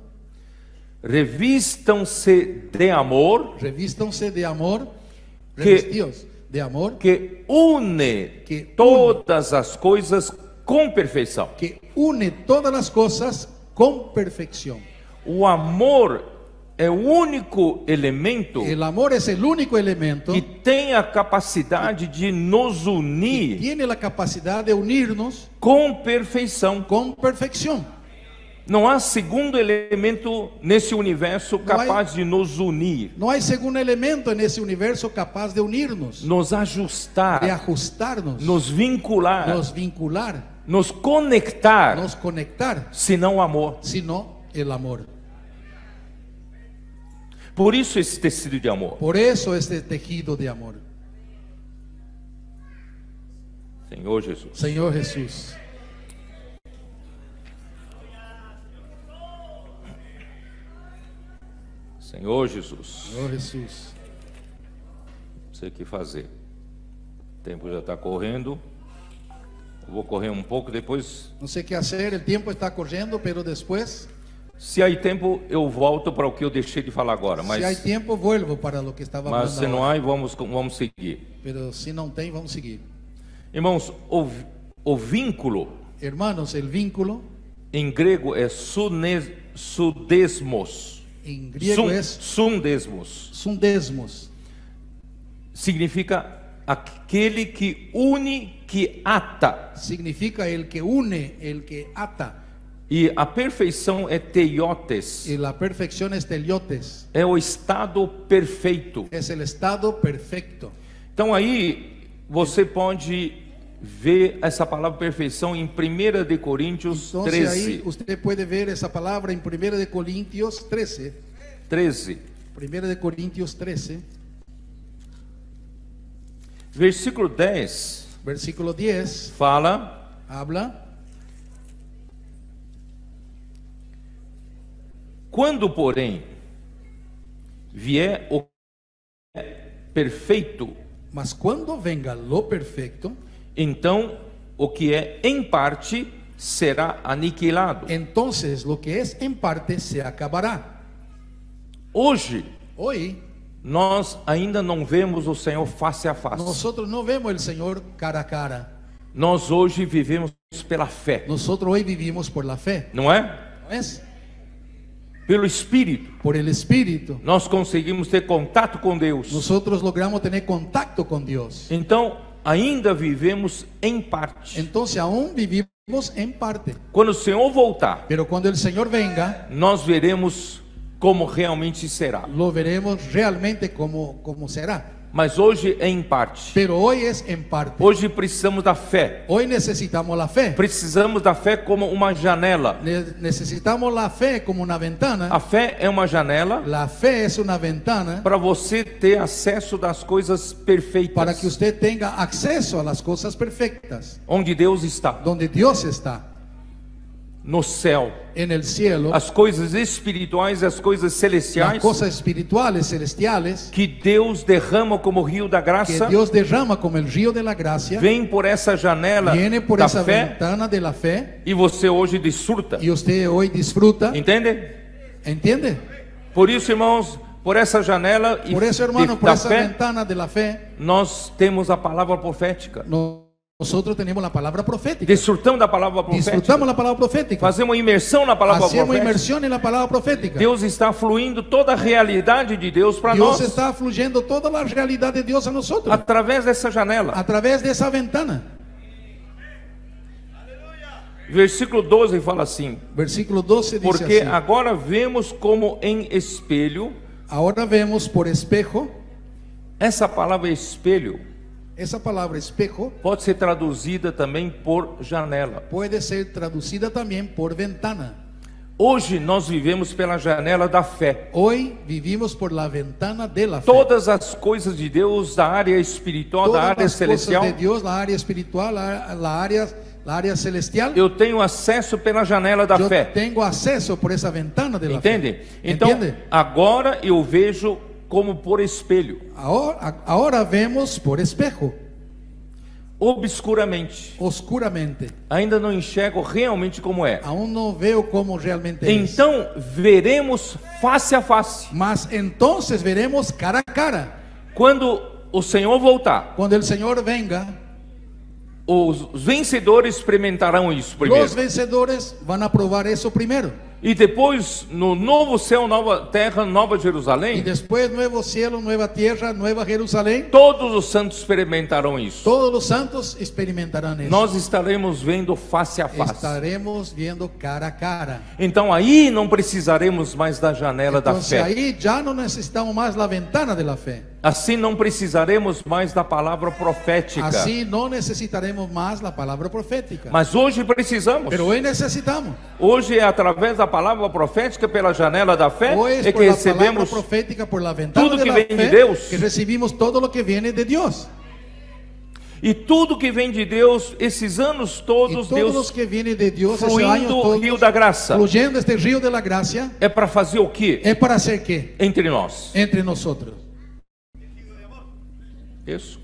revistam-se de amor revístanse de amor, Que- revestidos de amor, que une Que todas as coisas com perfeição. que une todas las cosas con perfección. O amor é o único elemento El amor es el único elemento que tem a capacidade de nos que unir tiene la capacidad de unirnos com perfeição. con perfección. Não há segundo elemento nesse universo capaz de nos unir, No hay segundo elemento en ese universo capaz de unirnos, nos de ajustar, ajustarnos, nos vincular, nos vincular, nos conectar, nos conectar, senão o amor. sino el amor. Por isso esse tecido de amor. Por eso este tejido de amor. Senhor Jesus. Señor Jesús. Senhor Jesus. Señor Jesús. Não sei o que fazer. O tempo já está correndo. Eu vou correr um pouco depois. No sé qué hacer, el tiempo está corriendo, pero después, Se há tempo, eu volto para o que eu deixei de falar agora. Mas, si hay tiempo, vuelvo para lo que estaba mas hablando se não ahora. há, vamos, vamos seguir. Pero si no tem, vamos seguir. Irmãos, o, o vínculo Hermanos, el vínculo em grego é sunes, sudesmos. en griego Sum- es sundesmos. sundesmos. Significa aquele que une, que ata. Significa el que une, el que ata. E a perfeição é teiotes. Y la perfección es teliotes. É o estado perfeito. Es el estado perfecto. Então aí você pode ver essa palavra perfeição em primeira de Coríntios Entonces ahí treze. usted puede ver esa palabra en primera de Corintios trece. treze. Primera de Corintios trece, Versículo dez versículo diez, fala: habla. quando, porém, vier o que é perfeito, Mas cuando venga lo perfecto, então o que é em parte será aniquilado. entonces lo que es en parte se acabará. Hoje Hoy nós ainda não vemos o Senhor face a face. nosotros no vemos el Señor cara a cara. Nós hoje vivemos pela fé, Nosotros hoy vivimos por la fe, não é? ¿no es? Pelo Espírito. Por el Espíritu. Nós conseguimos ter contato com Deus. Nosotros logramos tener contacto con Dios. Então, ainda vivemos em parte. Entonces aún vivimos en parte. Quando o Senhor voltar, Pero cuando el Señor venga, nós veremos como realmente será. lo veremos realmente como, como será. Mas hoje é em parte. Pero hoy es en parte. Hoje precisamos da fé. Hoy necesitamos la fe. Precisamos da fé como uma janela. Ne- Necesitamos la fe como una ventana. A fé é uma janela La fe es una ventana para você ter acesso das coisas perfeitas, para que usted tenga acceso a las cosas perfectas, onde Deus está, donde Dios está, no céu. en el cielo, As coisas espirituais e as coisas las celestiais cosas espirituales, celestiales, que Deus derrama como rio da que graça, Dios derrama como el río de la gracia, vem por essa janela viene por da esa fé ventana de la fe e você hoje desfruta. y usted hoy disfruta. Entende? ¿Entiende? Por isso, irmãos, por essa janela e Por eso, hermano, de- por da esa fé, ventana de la fe, nós temos a palavra profética. no- nosotros tenemos la palabra profética. Desfrutamos da palavra profética. Disfrutamos la palabra profética. Fazemos uma imersão na palavra Hacemos profética. inmersión en la palabra profética. Deus está fluindo toda a realidade de Deus para Dios nós está fluyendo toda la realidad de Dios a nosotros através dessa janela. a través de esa ventana. Versículo doze fala assim: Versículo doce dice porque así: agora vemos como em espelho. ahora vemos por espejo. Essa palavra espelho Esa palabra espejo pode ser traduzida também por janela. puede ser traducida también por ventana. Hoje nós vivemos pela janela da fé. Hoy vivimos por la ventana de la fe. Todas as coisas de Deus da área espiritual, da Todas área las celestial, cosas de Dios, la área espiritual, la, la área, la área celestial, eu tenho acesso pela janela da yo fé. tengo acceso por esa ventana de la Entende? fe. Então, ¿Entiende? agora eu vejo como por espelho, Ahora, ahora vemos por espejo, obscuramente. oscuramente. Ainda não enxergo realmente como é. Aún no veo cómo realmente es. Então veremos face a face. Mas entonces veremos cara a cara. Quando o Senhor voltar, Cuando el Señor venga, os vencedores experimentarão isso primeiro. los vencedores van a probar eso primero. E depois, no novo céu, nova terra, nova Y Jerusalém, después nuevo cielo, nueva tierra, nueva Jerusalén. todos os santos experimentarão isso. Todos los santos experimentarán eso. Nós estaremos vendo face a face. Estaremos viendo cara a cara. Então aí não precisaremos mais da janela da Entonces fé. ahí ya no necesitamos más la ventana de la fe. Assim não precisaremos mais da palavra profética. Así no necesitaremos más la palabra profética. Mas hoje precisamos. Pero hoy necesitamos. Hoje é através da palavra profética pela janela da fé Hoy es é por que la palabra recebemos profética, por la ventana tudo de que la vem de fe, Deus. que recibimos todo lo que viene de Dios. e tudo que vem de Deus, esses anos Y todos, todos los Deus que vienen de Dios, ese fluindo año o todos, rio da graça. fluyendo este río de la gracia, É para fazer o quê? es para hacer qué? Entre nós. Entre nosotros. Isso.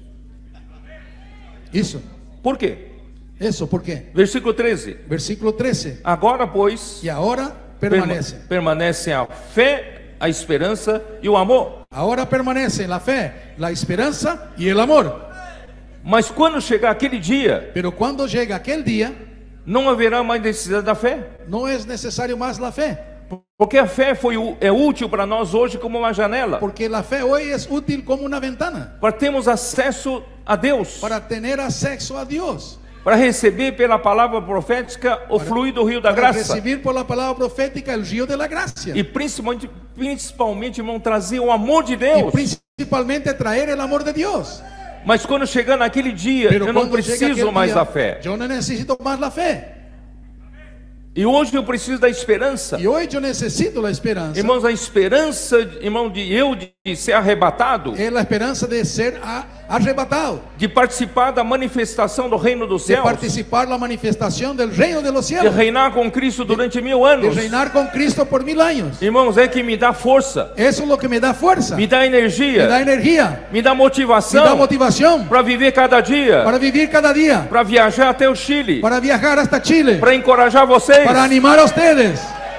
Eso. Por quê? Eso, ¿por qué? Versículo treze. Versículo trece. Agora, pois, Y ahora perma- permanece. permanecem a fé, a esperança e o amor. Ahora permanece la fe, la esperanza y el amor. Mas quando chegar aquele dia, Pero cuando llega aquel día, não haverá mais necessidade da fé. no es necesario más la fe. Porque a fé foi, u- é útil para nós hoje como uma janela. Porque la fe hoy es útil como una ventana. Para termos acesso a Deus. Para tener acceso a Dios. Para receber pela palavra profética o fluir do rio da Para graça. recibir por la palabra profética el río de la gracia. E principalmente, principalmente, irmão, trazer o amor de Y Deus. principalmente traer el amor de Dios. Mas quando chegar naquele dia, Pero eu não cuando llega preciso aquel mais día, da fé. yo no necesito más la fe. E hoje eu preciso da esperança. Y hoy yo necesito la esperanza. Irmãos, a esperança, irmão, de eu de ser arrebatado, Es la esperanza de ser a- arrebatado. de participar da manifestação do reino dos De céus, participar la manifestación del reino de los de cielos. reinar com Cristo durante mil De anos. reinar con Cristo por mil años. Irmãos, é que me dá força, Eso es lo que me da fuerza. me dá Me da energia, energía. me dá Me da motivação motivación. para viver cada dia, Para vivir cada día. para viajar até o Chile, Para viajar hasta Chile. para encorajar vocês. Para animar a ustedes.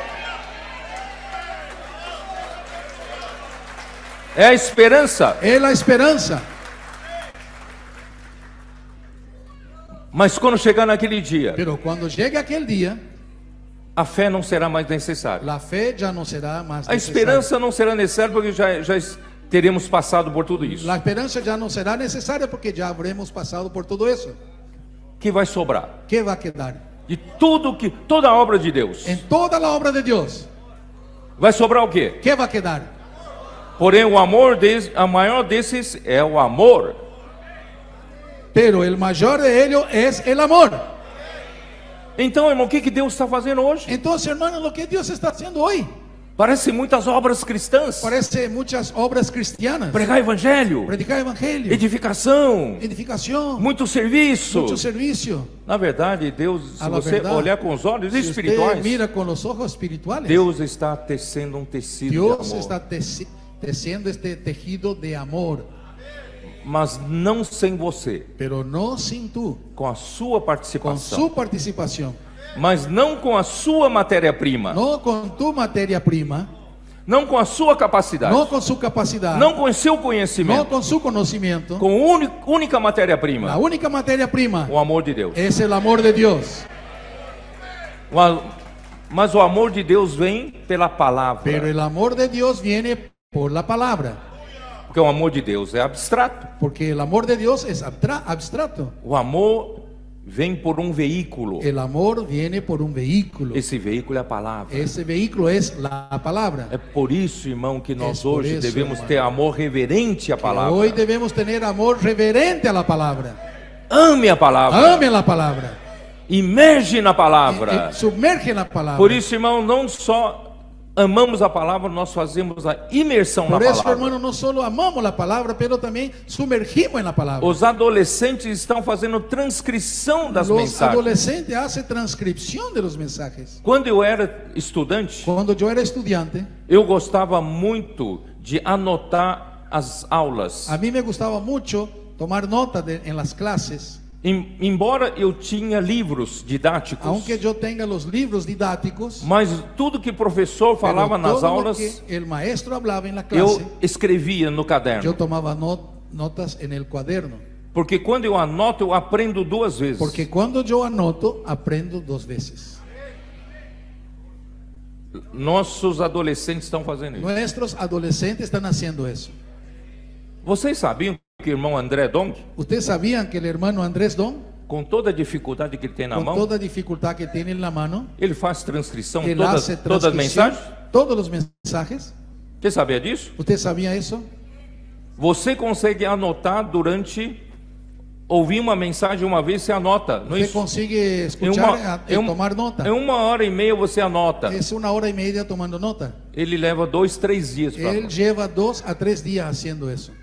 É a esperança. Es la esperanza. Mas quando chegar naquele dia, Pero cuando llegue aquel día, a fé não será mais necessária. la fe ya no será más A necesaria. esperança não será necessária porque já, já teremos passado por tudo isso. La esperanza ya no será necesaria porque ya habremos pasado por todo eso. O que vai sobrar? ¿Qué va a quedar? de tudo que, toda a obra de Deus, en toda la obra de Dios, vai sobrar o quê? ¿qué va a quedar? Porém, o amor, des, a maior desses é o amor. Pero el mayor de ellos es el amor. Então, irmão, o que, que Deus está fazendo hoje? Entonces, hermano, lo que Dios está haciendo hoy Parece muitas obras cristãs. parece muchas obras cristianas. Pregar evangelho, Predicar evangelio, edificação, edificación, muito serviço. mucho servicio. Na verdade, Deus, se A la você verdad, olhar com os olhos Si usted espirituais, mira con los ojos espirituales, Deus está tecendo um tecido de Dios amor. está teci- teciendo este tejido de amor, Mas não sem você, pero no sin tú, com a sua con participação. su participación, Mas não com a sua matéria-prima, no con tu materia prima, não com a sua capacidade, no con su capacidad, não com o seu no conhecimento, con su conocimiento. com a uni- única La matéria-prima, única materia prima o amor de Deus. es el amor de Dios. O a- Mas o amor de Deus vem pela Pero palavra, el amor de Dios viene por la palabra, porque o amor de Deus é abstrato. porque el amor de Dios es abtra- abstracto. O amor vem por um veículo. El amor viene por un vehículo. Esse veículo é a palavra. Ese vehículo es la palabra. É por isso, irmão, que nós É por hoje isso, devemos irmão, ter amor reverente à palavra. Hoy debemos tener amor reverente a la palabra. Ame a palavra. Ame la palabra. Imerge na Eh, palavra. eh, Submerge la palabra. Por isso, irmão, não só amamos a palavra, nós fazemos a imersão na Por eso, palavra. hermano, no solo amamos la palabra, pero también sumergimos en la palabra. Os adolescentes estão fazendo transcrição das Los mensagens. adolescentes hacen transcripción de los mensajes. Quando eu era estudante, Cuando yo era estudiante, eu gostava muito de anotar as aulas. a mí me gustaba mucho tomar nota de- en las clases. Em- embora eu tinha livros didáticos, Aunque yo tenga los libros didácticos, mas tudo que o professor falava pero nas todo lo aulas, que el maestro hablaba en la clase, eu escrevia no yo caderno. tomaba no- notas en el cuaderno. Porque quando eu anoto, eu aprendo duas vezes. Porque cuando yo anoto, aprendo dos veces. Nossos adolescentes estão fazendo isso. Nuestros adolescentes están haciendo eso. Vocês sabiam que o irmão André Dong, ¿Ustedes sabían que el hermano Andrés Don, com toda a dificuldade que ele tem na con mão, toda dificultad que tiene en la mano, ele faz transcrição de él todas, hace todas as transcripción, mensagens? todos los mensajes? Você sabia disso? ¿Usted sabía eso? Você consegue anotar durante... Ouvir uma mensagem uma vez, você anota. Não é Usted isso? consigue Em escuchar uma, y em um- tomar nota. em uma hora e meia você anota. Es una hora y media tomando nota. Ele leva dois, três dias para Él lleva dos a tres días haciendo eso.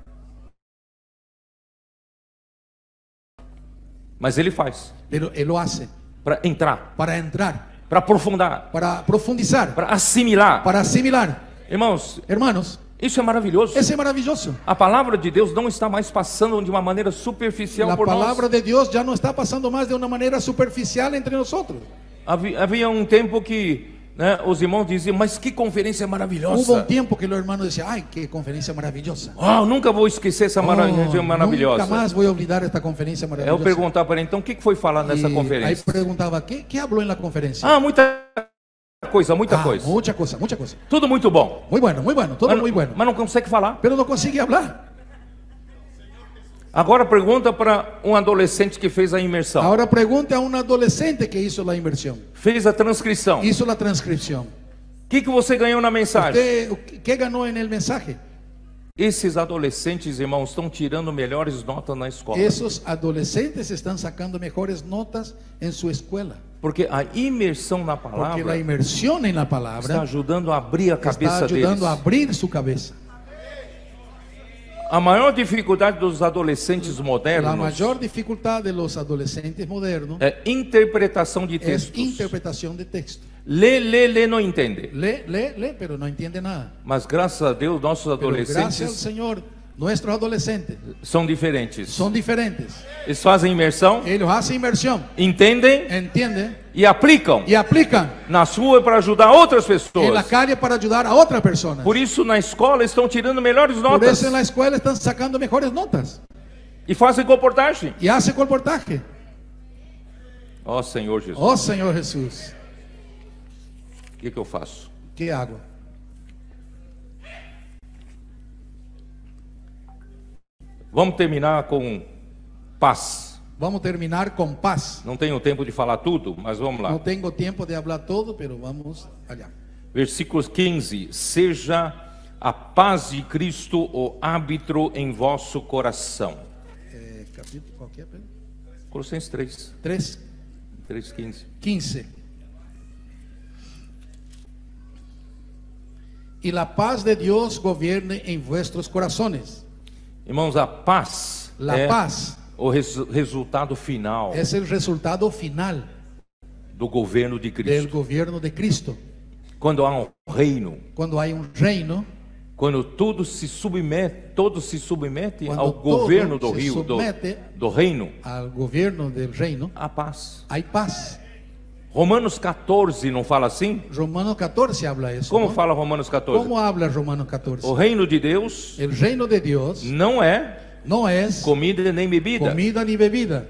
Mas ele faz. Pero él lo hace Para entrar, para entrar, para aprofundar, para profundizar, para assimilar. para asimilar. Irmãos, Hermanos, isso é maravilhoso. ese es maravilloso. A palavra de Deus não está mais passando de uma maneira superficial La por palabra nós. de Dios ya no está pasando más de una manera superficial entre nosotros. Havia, havia um tempo que, né, os irmãos diziam, mas que conferência Hubo un maravilhosa. tiempo que los hermanos decían, ay, qué conferencia maravillosa. Oh, nunca vou esquecer essa mara- Oh, região maravilhosa. nunca más voy a olvidar esta conferencia Eu maravillosa. perguntava para ele, então, o que que foi falar nessa Y ahí conferência? preguntaba, ¿qué, qué habló en la conferencia? Ah, muita coisa, muita Ah, coisa. mucha cosa, mucha cosa. Tudo muito bom. Muy bueno, muy bueno, todo Mas, muy bueno. mas não consegue falar. Pero no consigue hablar. Agora pergunta para um adolescente que fez a imersão. Ahora pregunte a un adolescente que hizo la inversión, Fez a transcrição. hizo la transcripción. O que, que você ganhou na mensagem? ¿Usted qué ganó en el mensaje? Esses adolescentes, irmãos, estão tirando melhores notas na escola. Esos adolescentes están sacando mejores notas en su escuela. Porque a imersão na Porque palavra la inmersión en la está palabra ajudando a abrir a está cabeça deles. ayudando a abrir su cabeza. A maior dificuldade dos adolescentes La modernos mayor dificultad de los adolescentes modernos é interpretação de es textos. interpretación de texto. Lê, lê, lê, não entende. Lee, lee, lee, pero no entiende nada. Mas graças a Deus, nossos Pero gracias al adolescentes Señor, nuestros adolescentes são diferentes. son diferentes. Eles fazem imersão, Ellos hacen inversión, entendem entienden e aplicam y aplican na sua para ajudar outras en la pessoas. calle para ayudar a otra persona. Por isso, na escola, estão tirando melhores Por notas eso en la escuela están sacando mejores notas e fazem comportagem. y hacen comportaje. Ó Senhor Jesus, Oh Señor Jesús, o que, que eu faço? ¿qué hago? Vamos terminar com paz. Vamos terminar com paz. Não tenho tempo de falar tudo, mas vamos lá. Não tenho tempo de falar todo, pero vamos allá. Versículo quinze. Seja a paz de Cristo o árbitro em vosso coração. É, capítulo, qual que é, Pedro? Colossenses três. três, três, quinze. quinze. E a paz de Deus govierne em vuestros corazones. Irmãos, a paz La é paz o res, resultado final é o resultado final do governo de do Cristo. governo de Cristo. Quando há um reino, Quando há um reino, quando tudo se submete, todo se submete Quando ao todo governo do se rio, do, submete do reino, ao governo do reino, a paz. há paz. Romanos quatorze não fala assim? Romano catorze habla isso. Como ¿no? fala Romanos quatorze? Como habla Romano catorze? O reino de Deus O reino de Deus não é não é comida nem bebida, comida nem bebida,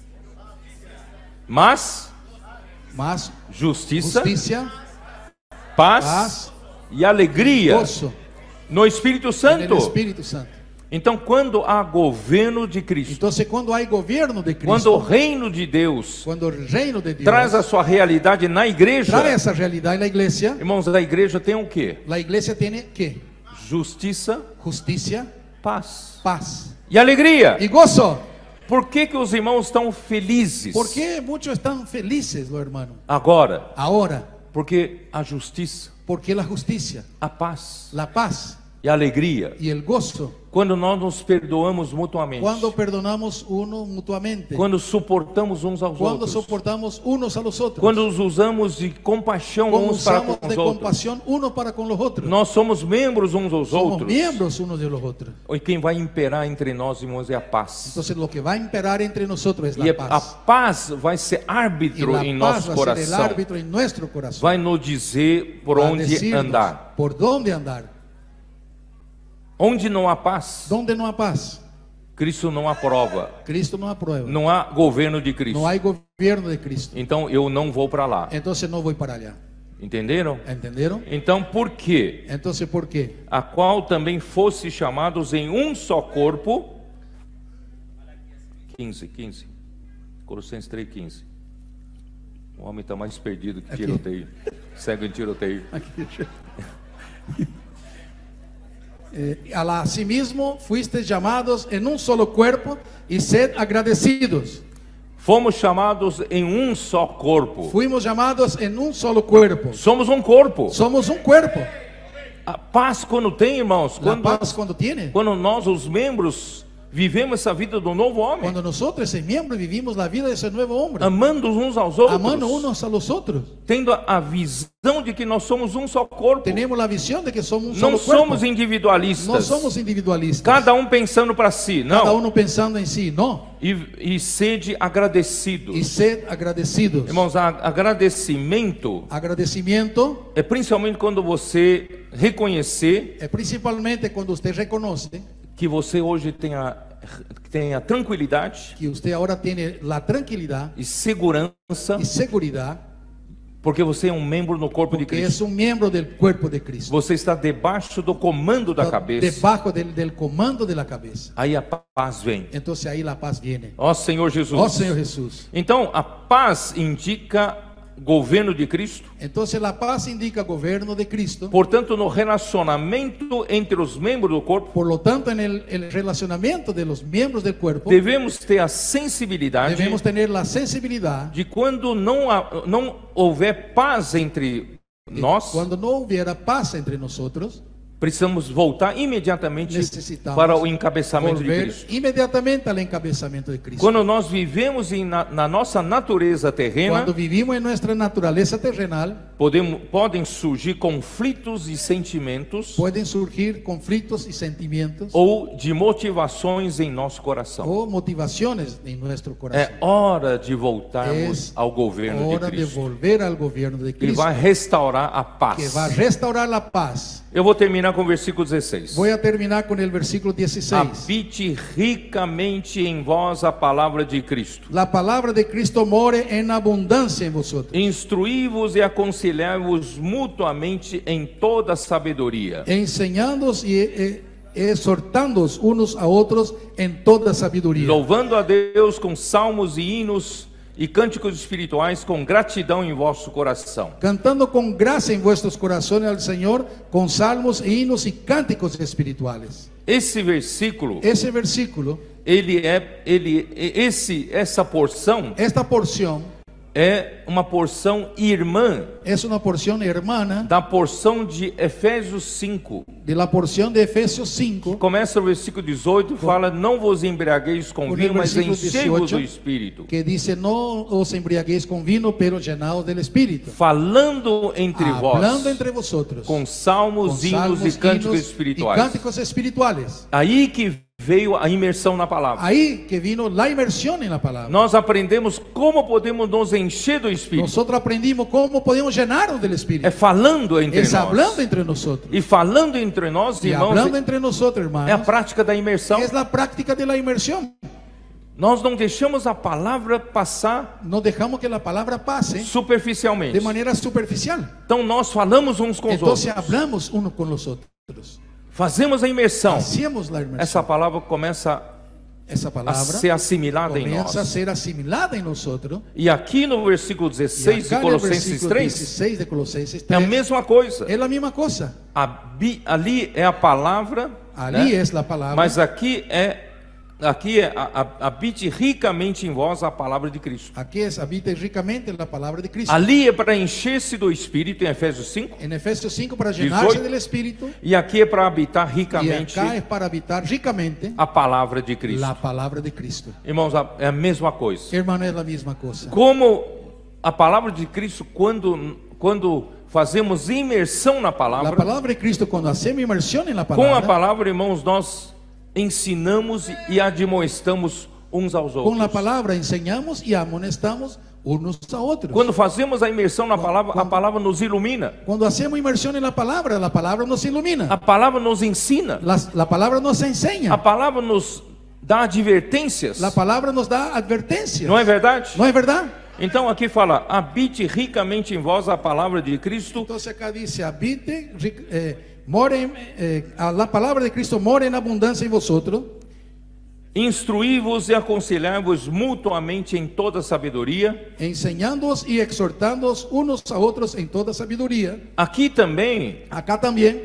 mas mas justiça, justiça, paz, paz e alegria gozo no Espírito no Santo. Espírito Santo. Então, quando há governo de Cristo, Então, quando há governo de Cristo, quando o reino de Deus quando o reino de Deus traz a sua realidade na igreja, traz essa realidade na igreja, irmãos, a igreja tem o quê? a igreja tem que Justiça, justiça, paz paz e alegria. e gozo. Por que que os irmãos estão felizes ¿Por qué muchos están felices, los hermanos? agora? Ahora, Porque a justiça, porque la justicia, a paz la paz e a alegria, y el gozo, quando nós nos perdoamos mutuamente, cuando perdonamos uno mutuamente, quando suportamos uns aos cuando outros, soportamos unos a los otros, quando os usamos de compaixão cuando uns para usamos com de os outros, compasión unos para con los otros. nós somos membros uns dos Somos outros. miembros unos de los otros. E quem vai imperar entre nós, irmãos, é a paz. Entonces lo que va a imperar entre nosotros es E la a paz. paz vai ser Y árbitro la em paz nosso va a ser el coração. árbitro en nuestro corazón. Vai nos dizer por Va a onde decirnos andar. por dónde andar. Onde não há paz, Donde no hay paz, Cristo não aprova. Cristo no aprueba. Não há governo de Cristo. No hay gobierno de Cristo. Então eu não vou para lá. Entonces no voy para allá. Entenderam? ¿Entendieron? Então por quê? Entonces, ¿por qué? A qual também fosse chamados em um só corpo. quinze, quinze. Colossenses três, quinze. O homem está mais perdido que Aqui. tiroteio. Cego em tiroteio. Aquí. Eh, Asimismo fuisteis llamados en un solo cuerpo y sed agradecidos. Fomos chamados em um só corpo. Fuimos llamados en un solo cuerpo. Somos um corpo. Somos un cuerpo. A paz quando tem, irmãos, La quando, paz cuando tiene. quando nós, os membros, vivemos essa vida do novo homem, Cuando nosotros, ese miembro, vivimos la vida de ese nuevo hombre. amando uns aos outros, Amando unos a los otros. tendo a visão de que nós somos um só corpo. Tenemos la visión de que somos un Não solo cuerpo. somos individualistas. No somos individualistas. Cada um pensando para si, Cada não. uno pensando en sí. No. E, e sede agradecidos. Y sed agradecidos. Irmãos, a- agradecimento Agradecimiento é principalmente quando você reconhecer es principalmente cuando usted reconoce que você hoje tem a, tem a tranquilidade que usted ahora tiene la tranquilidad e segurança, y seguridad porque você é um membro no corpo de porque es Cristo. un miembro del cuerpo de Cristo. Você está debaixo do comando da cabeça. Debajo del, del comando de la cabeza. Aí a paz vem. Entonces ahí la paz viene. Ó Senhor Jesus. Oh Señor Jesús. Então, a paz indica governo de Cristo. Entonces la paz indica gobierno de Cristo. Portanto, no relacionamento entre os membros do corpo, Por lo tanto, en el, el relacionamiento de los miembros del cuerpo, devemos ter a sensibilidade debemos tener la sensibilidad de quando não, há- não houver paz entre de nós, cuando no hubiera paz entre nosotros, precisamos voltar imediatamente necesitamos para o encabeçamento de volver Cristo. inmediatamente al encabezamiento de Cristo. Quando nós vivemos em, na, na nossa natureza terrena, Cuando vivimos en nuestra naturaleza terrenal, podemos, podem surgir conflitos e sentimentos pueden surgir conflictos y sentimientos ou de motivações em nosso coração. o motivaciones en nuestro corazón. É hora de voltarmos Es ao governo de hora de Cristo. volver al gobierno de Ele Cristo, vai restaurar a que paz. va a restaurar la paz. Eu vou terminar com o versículo dezesseis. Voy a terminar con el versículo dieciséis. Habite ricamente em vós a palavra de Cristo. La palabra de Cristo more en abundancia en vosotros, Instruí-vos e aconselhai-vos mutuamente em toda sabedoria. enseñándoos y eh, exhortándoos unos a otros en toda sabiduría, louvando a Deus com salmos e hinos e cânticos espirituais com gratidão em vosso coração. cantando con gracia en vuestros corazones al Señor, con salmos e hinos y cánticos espirituales. Esse versículo, Ese versículo, ele é, ele, esse, essa porção esta porción, é uma porção irmã es una porción hermana da porção de Efésios cinco. de la porción de Efesios cinco, Começa o versículo dezoito e fala: não vos embriagueis com Com vinho, o mas versículo enchei-vos do dezoito, Espírito, que dice: no os embriaguéis con vino, pero llenaos del Espíritu, falando entre hablando vós entre vosotros com salmos, con hinos salmos, e cânticos hinos y espirituais. cánticos espirituales. Aí que veio a imersão na palavra. Ahí que vino la inmersión en la palabra. Nós aprendemos como podemos nos encher do Espírito. Nosotros aprendimos cómo podemos llenarnos del Espíritu. É falando entre Es hablando nós. entre nosotros. E falando entre nós, Y irmãos, hablando entre nosotros, é a hermanos, prática da imersão. es la práctica de la inmersión. Nós não deixamos a palavra passar No dejamos que la palabra pase superficialmente. de manera superficial. Então nós falamos uns com os Entonces outros. hablamos uno con los otros. Fazemos a imersão. Hacemos la inmersión. Essa palavra começa Esa a palabra ser assimilada em comienza a nós. ser asimilada en nosotros. E aqui no versículo Y dezesseis de acá en el Colossenses versículo três, dieciséis de Colosenses é a tres, mesma coisa. es la misma cosa. A bi- ali é a palavra, Ali né? es la palabra. Mas aqui é aqui é a- a- habite ricamente em vós a palavra de Cristo. Aquí es: habite ricamente la palabra de Cristo. Ali é para encher-se do Espírito em Efésios cinco, En Efesios cinco, para llenarse dezoito. del Espíritu. e aqui é para habitar Y ricamente acá es para habitar ricamente a palavra de Cristo. la palabra de Cristo. Irmãos, a- é a mesma coisa. Hermano, es la misma cosa. Como a palavra de Cristo, quando quando fazemos imersão na La palavra, palabra de Cristo, cuando hacemos inmersión en la com palabra, a palavra, irmãos, nós ensinamos e admoestamos uns aos con la outros. palabra enseñamos y amonestamos unos a otros. Quando fazemos a imersão na palavra, a palavra nos ilumina. Cuando hacemos inmersión en la palabra, la palabra nos ilumina. A palavra nos ensina. La, la palabra nos A enseña. palavra nos dá advertências. La palabra nos da advertencias. Não é verdade? ¿No es verdad? Então aqui fala: habite ricamente em vós a palavra de Cristo, Entonces acá dice: habite, ric- eh, more, en- eh, a la palabra de Cristo more en abundancia en vosotros, instruí-vos e aconselhai-vos mutuamente em toda sabedoria. enseñándoos y exhortándoos unos a otros en toda sabiduría. Aqui também, Acá también,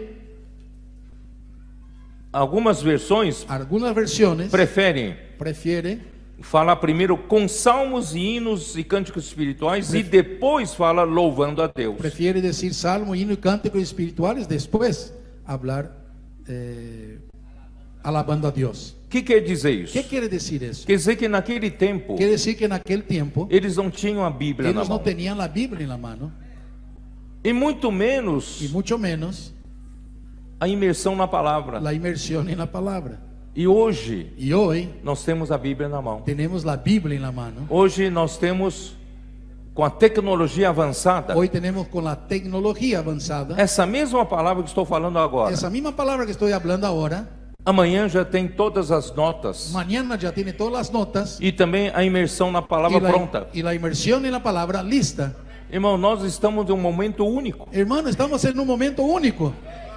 algumas versões algunas versiones preferem prefieren falar primeiro com salmos e hinos e cânticos espirituais e depois fala louvando a Deus. prefiere decir salmo, himno y cánticos espirituales, después hablar eh, alabando a Dios. O que quer dizer isso? ¿Qué quiere decir eso? Quer dizer que naquele tempo Quiere decir que en aquel tiempo eles não tinham a Bíblia na ellos no mão. tenían la Biblia en la mano, E muito menos y mucho menos a imersão na palavra. la inmersión en la palabra. E hoje Y hoy nós temos a Bíblia na mão. tenemos la Biblia en la mano. Hoje nós temos, com a tecnologia avançada, Hoy tenemos, con la tecnología avanzada, essa mesma palavra que estou falando agora. esa misma palabra que estoy hablando ahora, Amanhã já tem todas as notas mañana ya tiene todas las notas e também a imersão na y palavra la, pronta. y la inmersión en la palabra lista. Irmão, nós estamos em um momento único. Hermano, estamos en un momento único.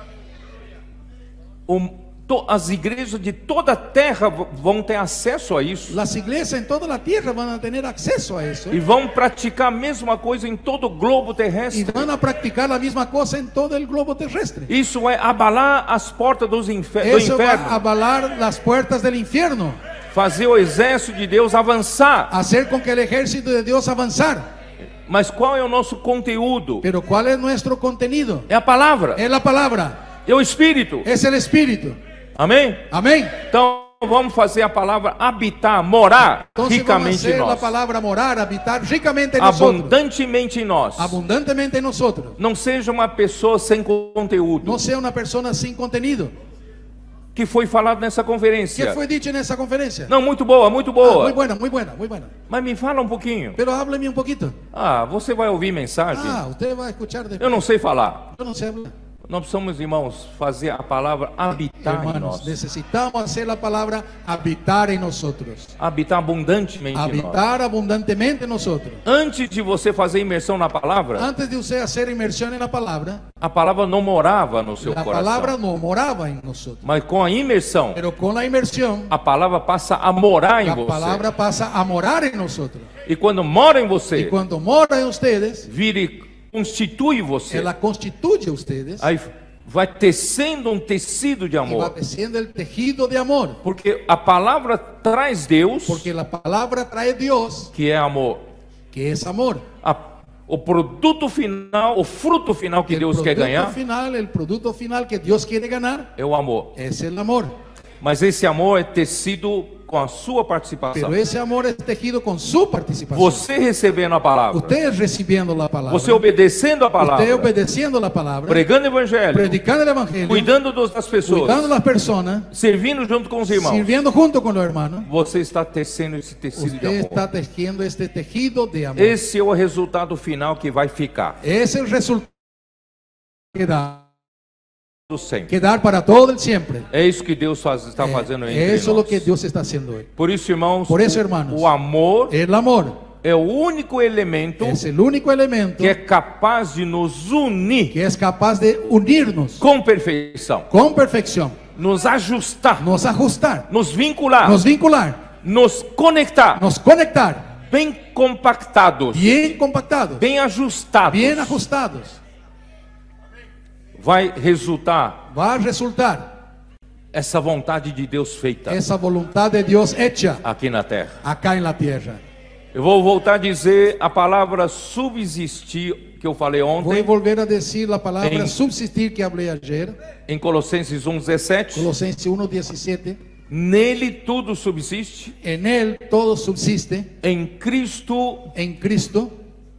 Um, to, as igrejas de toda a terra v- vão ter acesso a isso Las iglesias en toda la tierra van a tener acceso a eso e vão praticar a mesma coisa em todo o globo y terrestre. van a practicar la misma cosa en todo el globo terrestre. Isso é abalar as portas dos infer do Eso va a inferno, avalar las puertas del infierno, fazer o exército de Deus avançar. hacer con que el ejército de Dios avanzar. Mas qual é o nosso conteúdo? Pero ¿cuál es nuestro contenido? É a palavra, Es la palabra, é o Espírito. es el Espíritu. Amém? Amén. Então vamos fazer a palavra habitar, morar Entonces vamos a ricamente em hacer la nós, palabra morar, habitar ricamente en nosotros, abundantemente em nós. abundantemente en nosotros. Não seja uma pessoa sem conteúdo, No sea una persona sin contenido. que foi falado nessa ¿Qué conferência. fue dicho en esa conferencia? Não, muito boa, muito Ah, muy boa. buena, muy buena, muy buena. Mas me fala um pouquinho. Pero hábleme un poquito. Ah, você vai ouvir mensagem? Ah, usted va a escuchar después. Eu não sei falar. Yo no sé hablar. Nós precisamos, irmãos, fazer a palavra habitar em Hermanos, nós. necesitamos hacer la palabra habitar en nosotros. Habitar abundantemente em nós. Habitar abundantemente en nosotros. Antes de você fazer imersão na palavra, Antes de usted hacer inmersión en la palabra, a palavra não morava no seu la coração. palabra no moraba en nosotros. Mas com a imersão, Pero con la inmersión, a palavra passa a morar em la você. palabra pasa a morar en nosotros. E quando mora em Y você, cuando mora en ustedes, vire, constitui você. ella constituye a ustedes Aí vai tecendo um tecido de y va amor. creciendo el tejido de amor. Porque a palavra traz Deus, Porque la palabra trae Dios, que é amor. que es amor. A, o produto final, o fruto final que El Deus quer producto ganhar final, el producto final que Dios quiere ganar é o amor. es el amor. Mas esse amor é tecido com a sua participação. Pero ese amor es tejido con su participación. Você recebendo a palavra, Usted recibiendo la palabra, você obedecendo a palavra, usted obedeciendo la palabra, pregando o evangelho, predicando el evangelio, cuidando das pessoas, cuidando a las personas, servindo junto com os irmãos, sirviendo junto con los hermanos, você está tecendo esse tecido de usted amor. está tejiendo este tejido de amor. Esse é o resultado final que vai ficar Es el resultado que da, sempre. que dar para todo el siempre. É isso que Deus faz, está fazendo entre Eso es lo nós. que Dios está haciendo hoy. Por isso, irmãos, Por eso, o- hermanos, o amor El amor é o único elemento es el único elemento que é capaz de nos unir que es capaz de unirnos com perfeição, con perfección, nos ajustar, nos ajustar, nos vincular, nos vincular, nos conectar, nos conectar, bem compactados, bien compactados, bem ajustados. bien ajustados. Vai resultar Va a resultar essa vontade de Deus feita esa voluntad de Dios hecha aqui na terra. acá en la tierra. Eu vou voltar a dizer a palavra subsistir que eu falei Voy a ontem volver a decir la palabra En- subsistir que hablé ayer, em Colossenses um, dezessete. Colosenses uno diecisiete. Nele tudo subsiste, En él todo subsiste, em Cristo, en Cristo.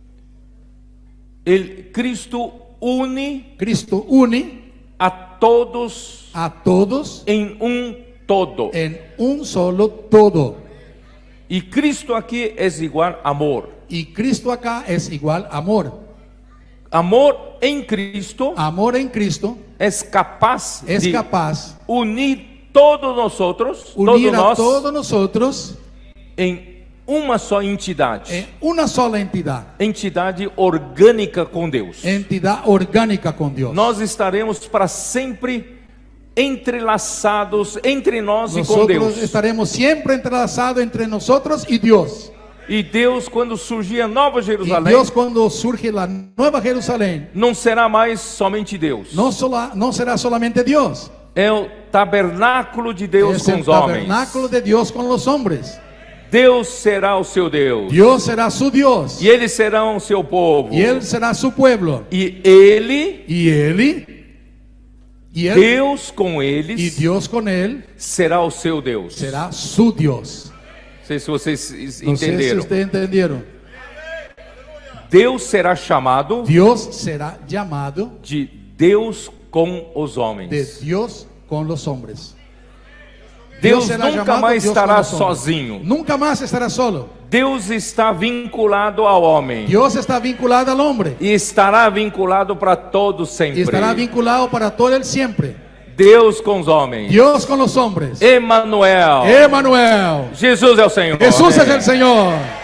ele, Cristo une Cristo une a todos a todos em um todo. en un solo todo. E Cristo aqui é igual amor. Y Cristo acá es igual amor. Amor em Cristo Amor en Cristo é capaz es de capaz unir todos nosotros, unir todos a nós, todos nosotros em uma só entidade. en una sola entidad, Entidade orgânica com Deus. entidad orgánica con Dios. Nós estaremos para sempre entrelaçados entre nós e com Nosotros Deus. estaremos siempre entrelazados entre nosotros y Dios. E Deus, quando surgir a Nova Y Jerusalém, Dios, cuando surge la nueva Jerusalén, não será mais somente Deus. no, sola- no será solamente Dios, É o tabernáculo de Deus es com el os homens. tabernáculo de Dios con los hombres. Deus será o seu Deus. Dios será su Dios E eles serão o seu povo. y Él será su pueblo. E ele, Y Él, y Él, Deus com y eles, Dios con Él será o seu Deus. será su Dios. Não sei se vocês No sé si entenderam. ustedes entendieron. Deus será chamado Dios será llamado de Deus com os de homens. Dios con los hombres. Deus será nunca llamado mais Dios estará con los hombres. sozinho. Nunca más estará solo. Deus está vinculado ao homem. Dios está vinculado al hombre E estará vinculado para todos y sempre. estará vinculado para todo el siempre. Deus com os homens. Dios con los hombres. Emanuel. Emmanuel. Jesus é o Senhor. Jesús es el Señor.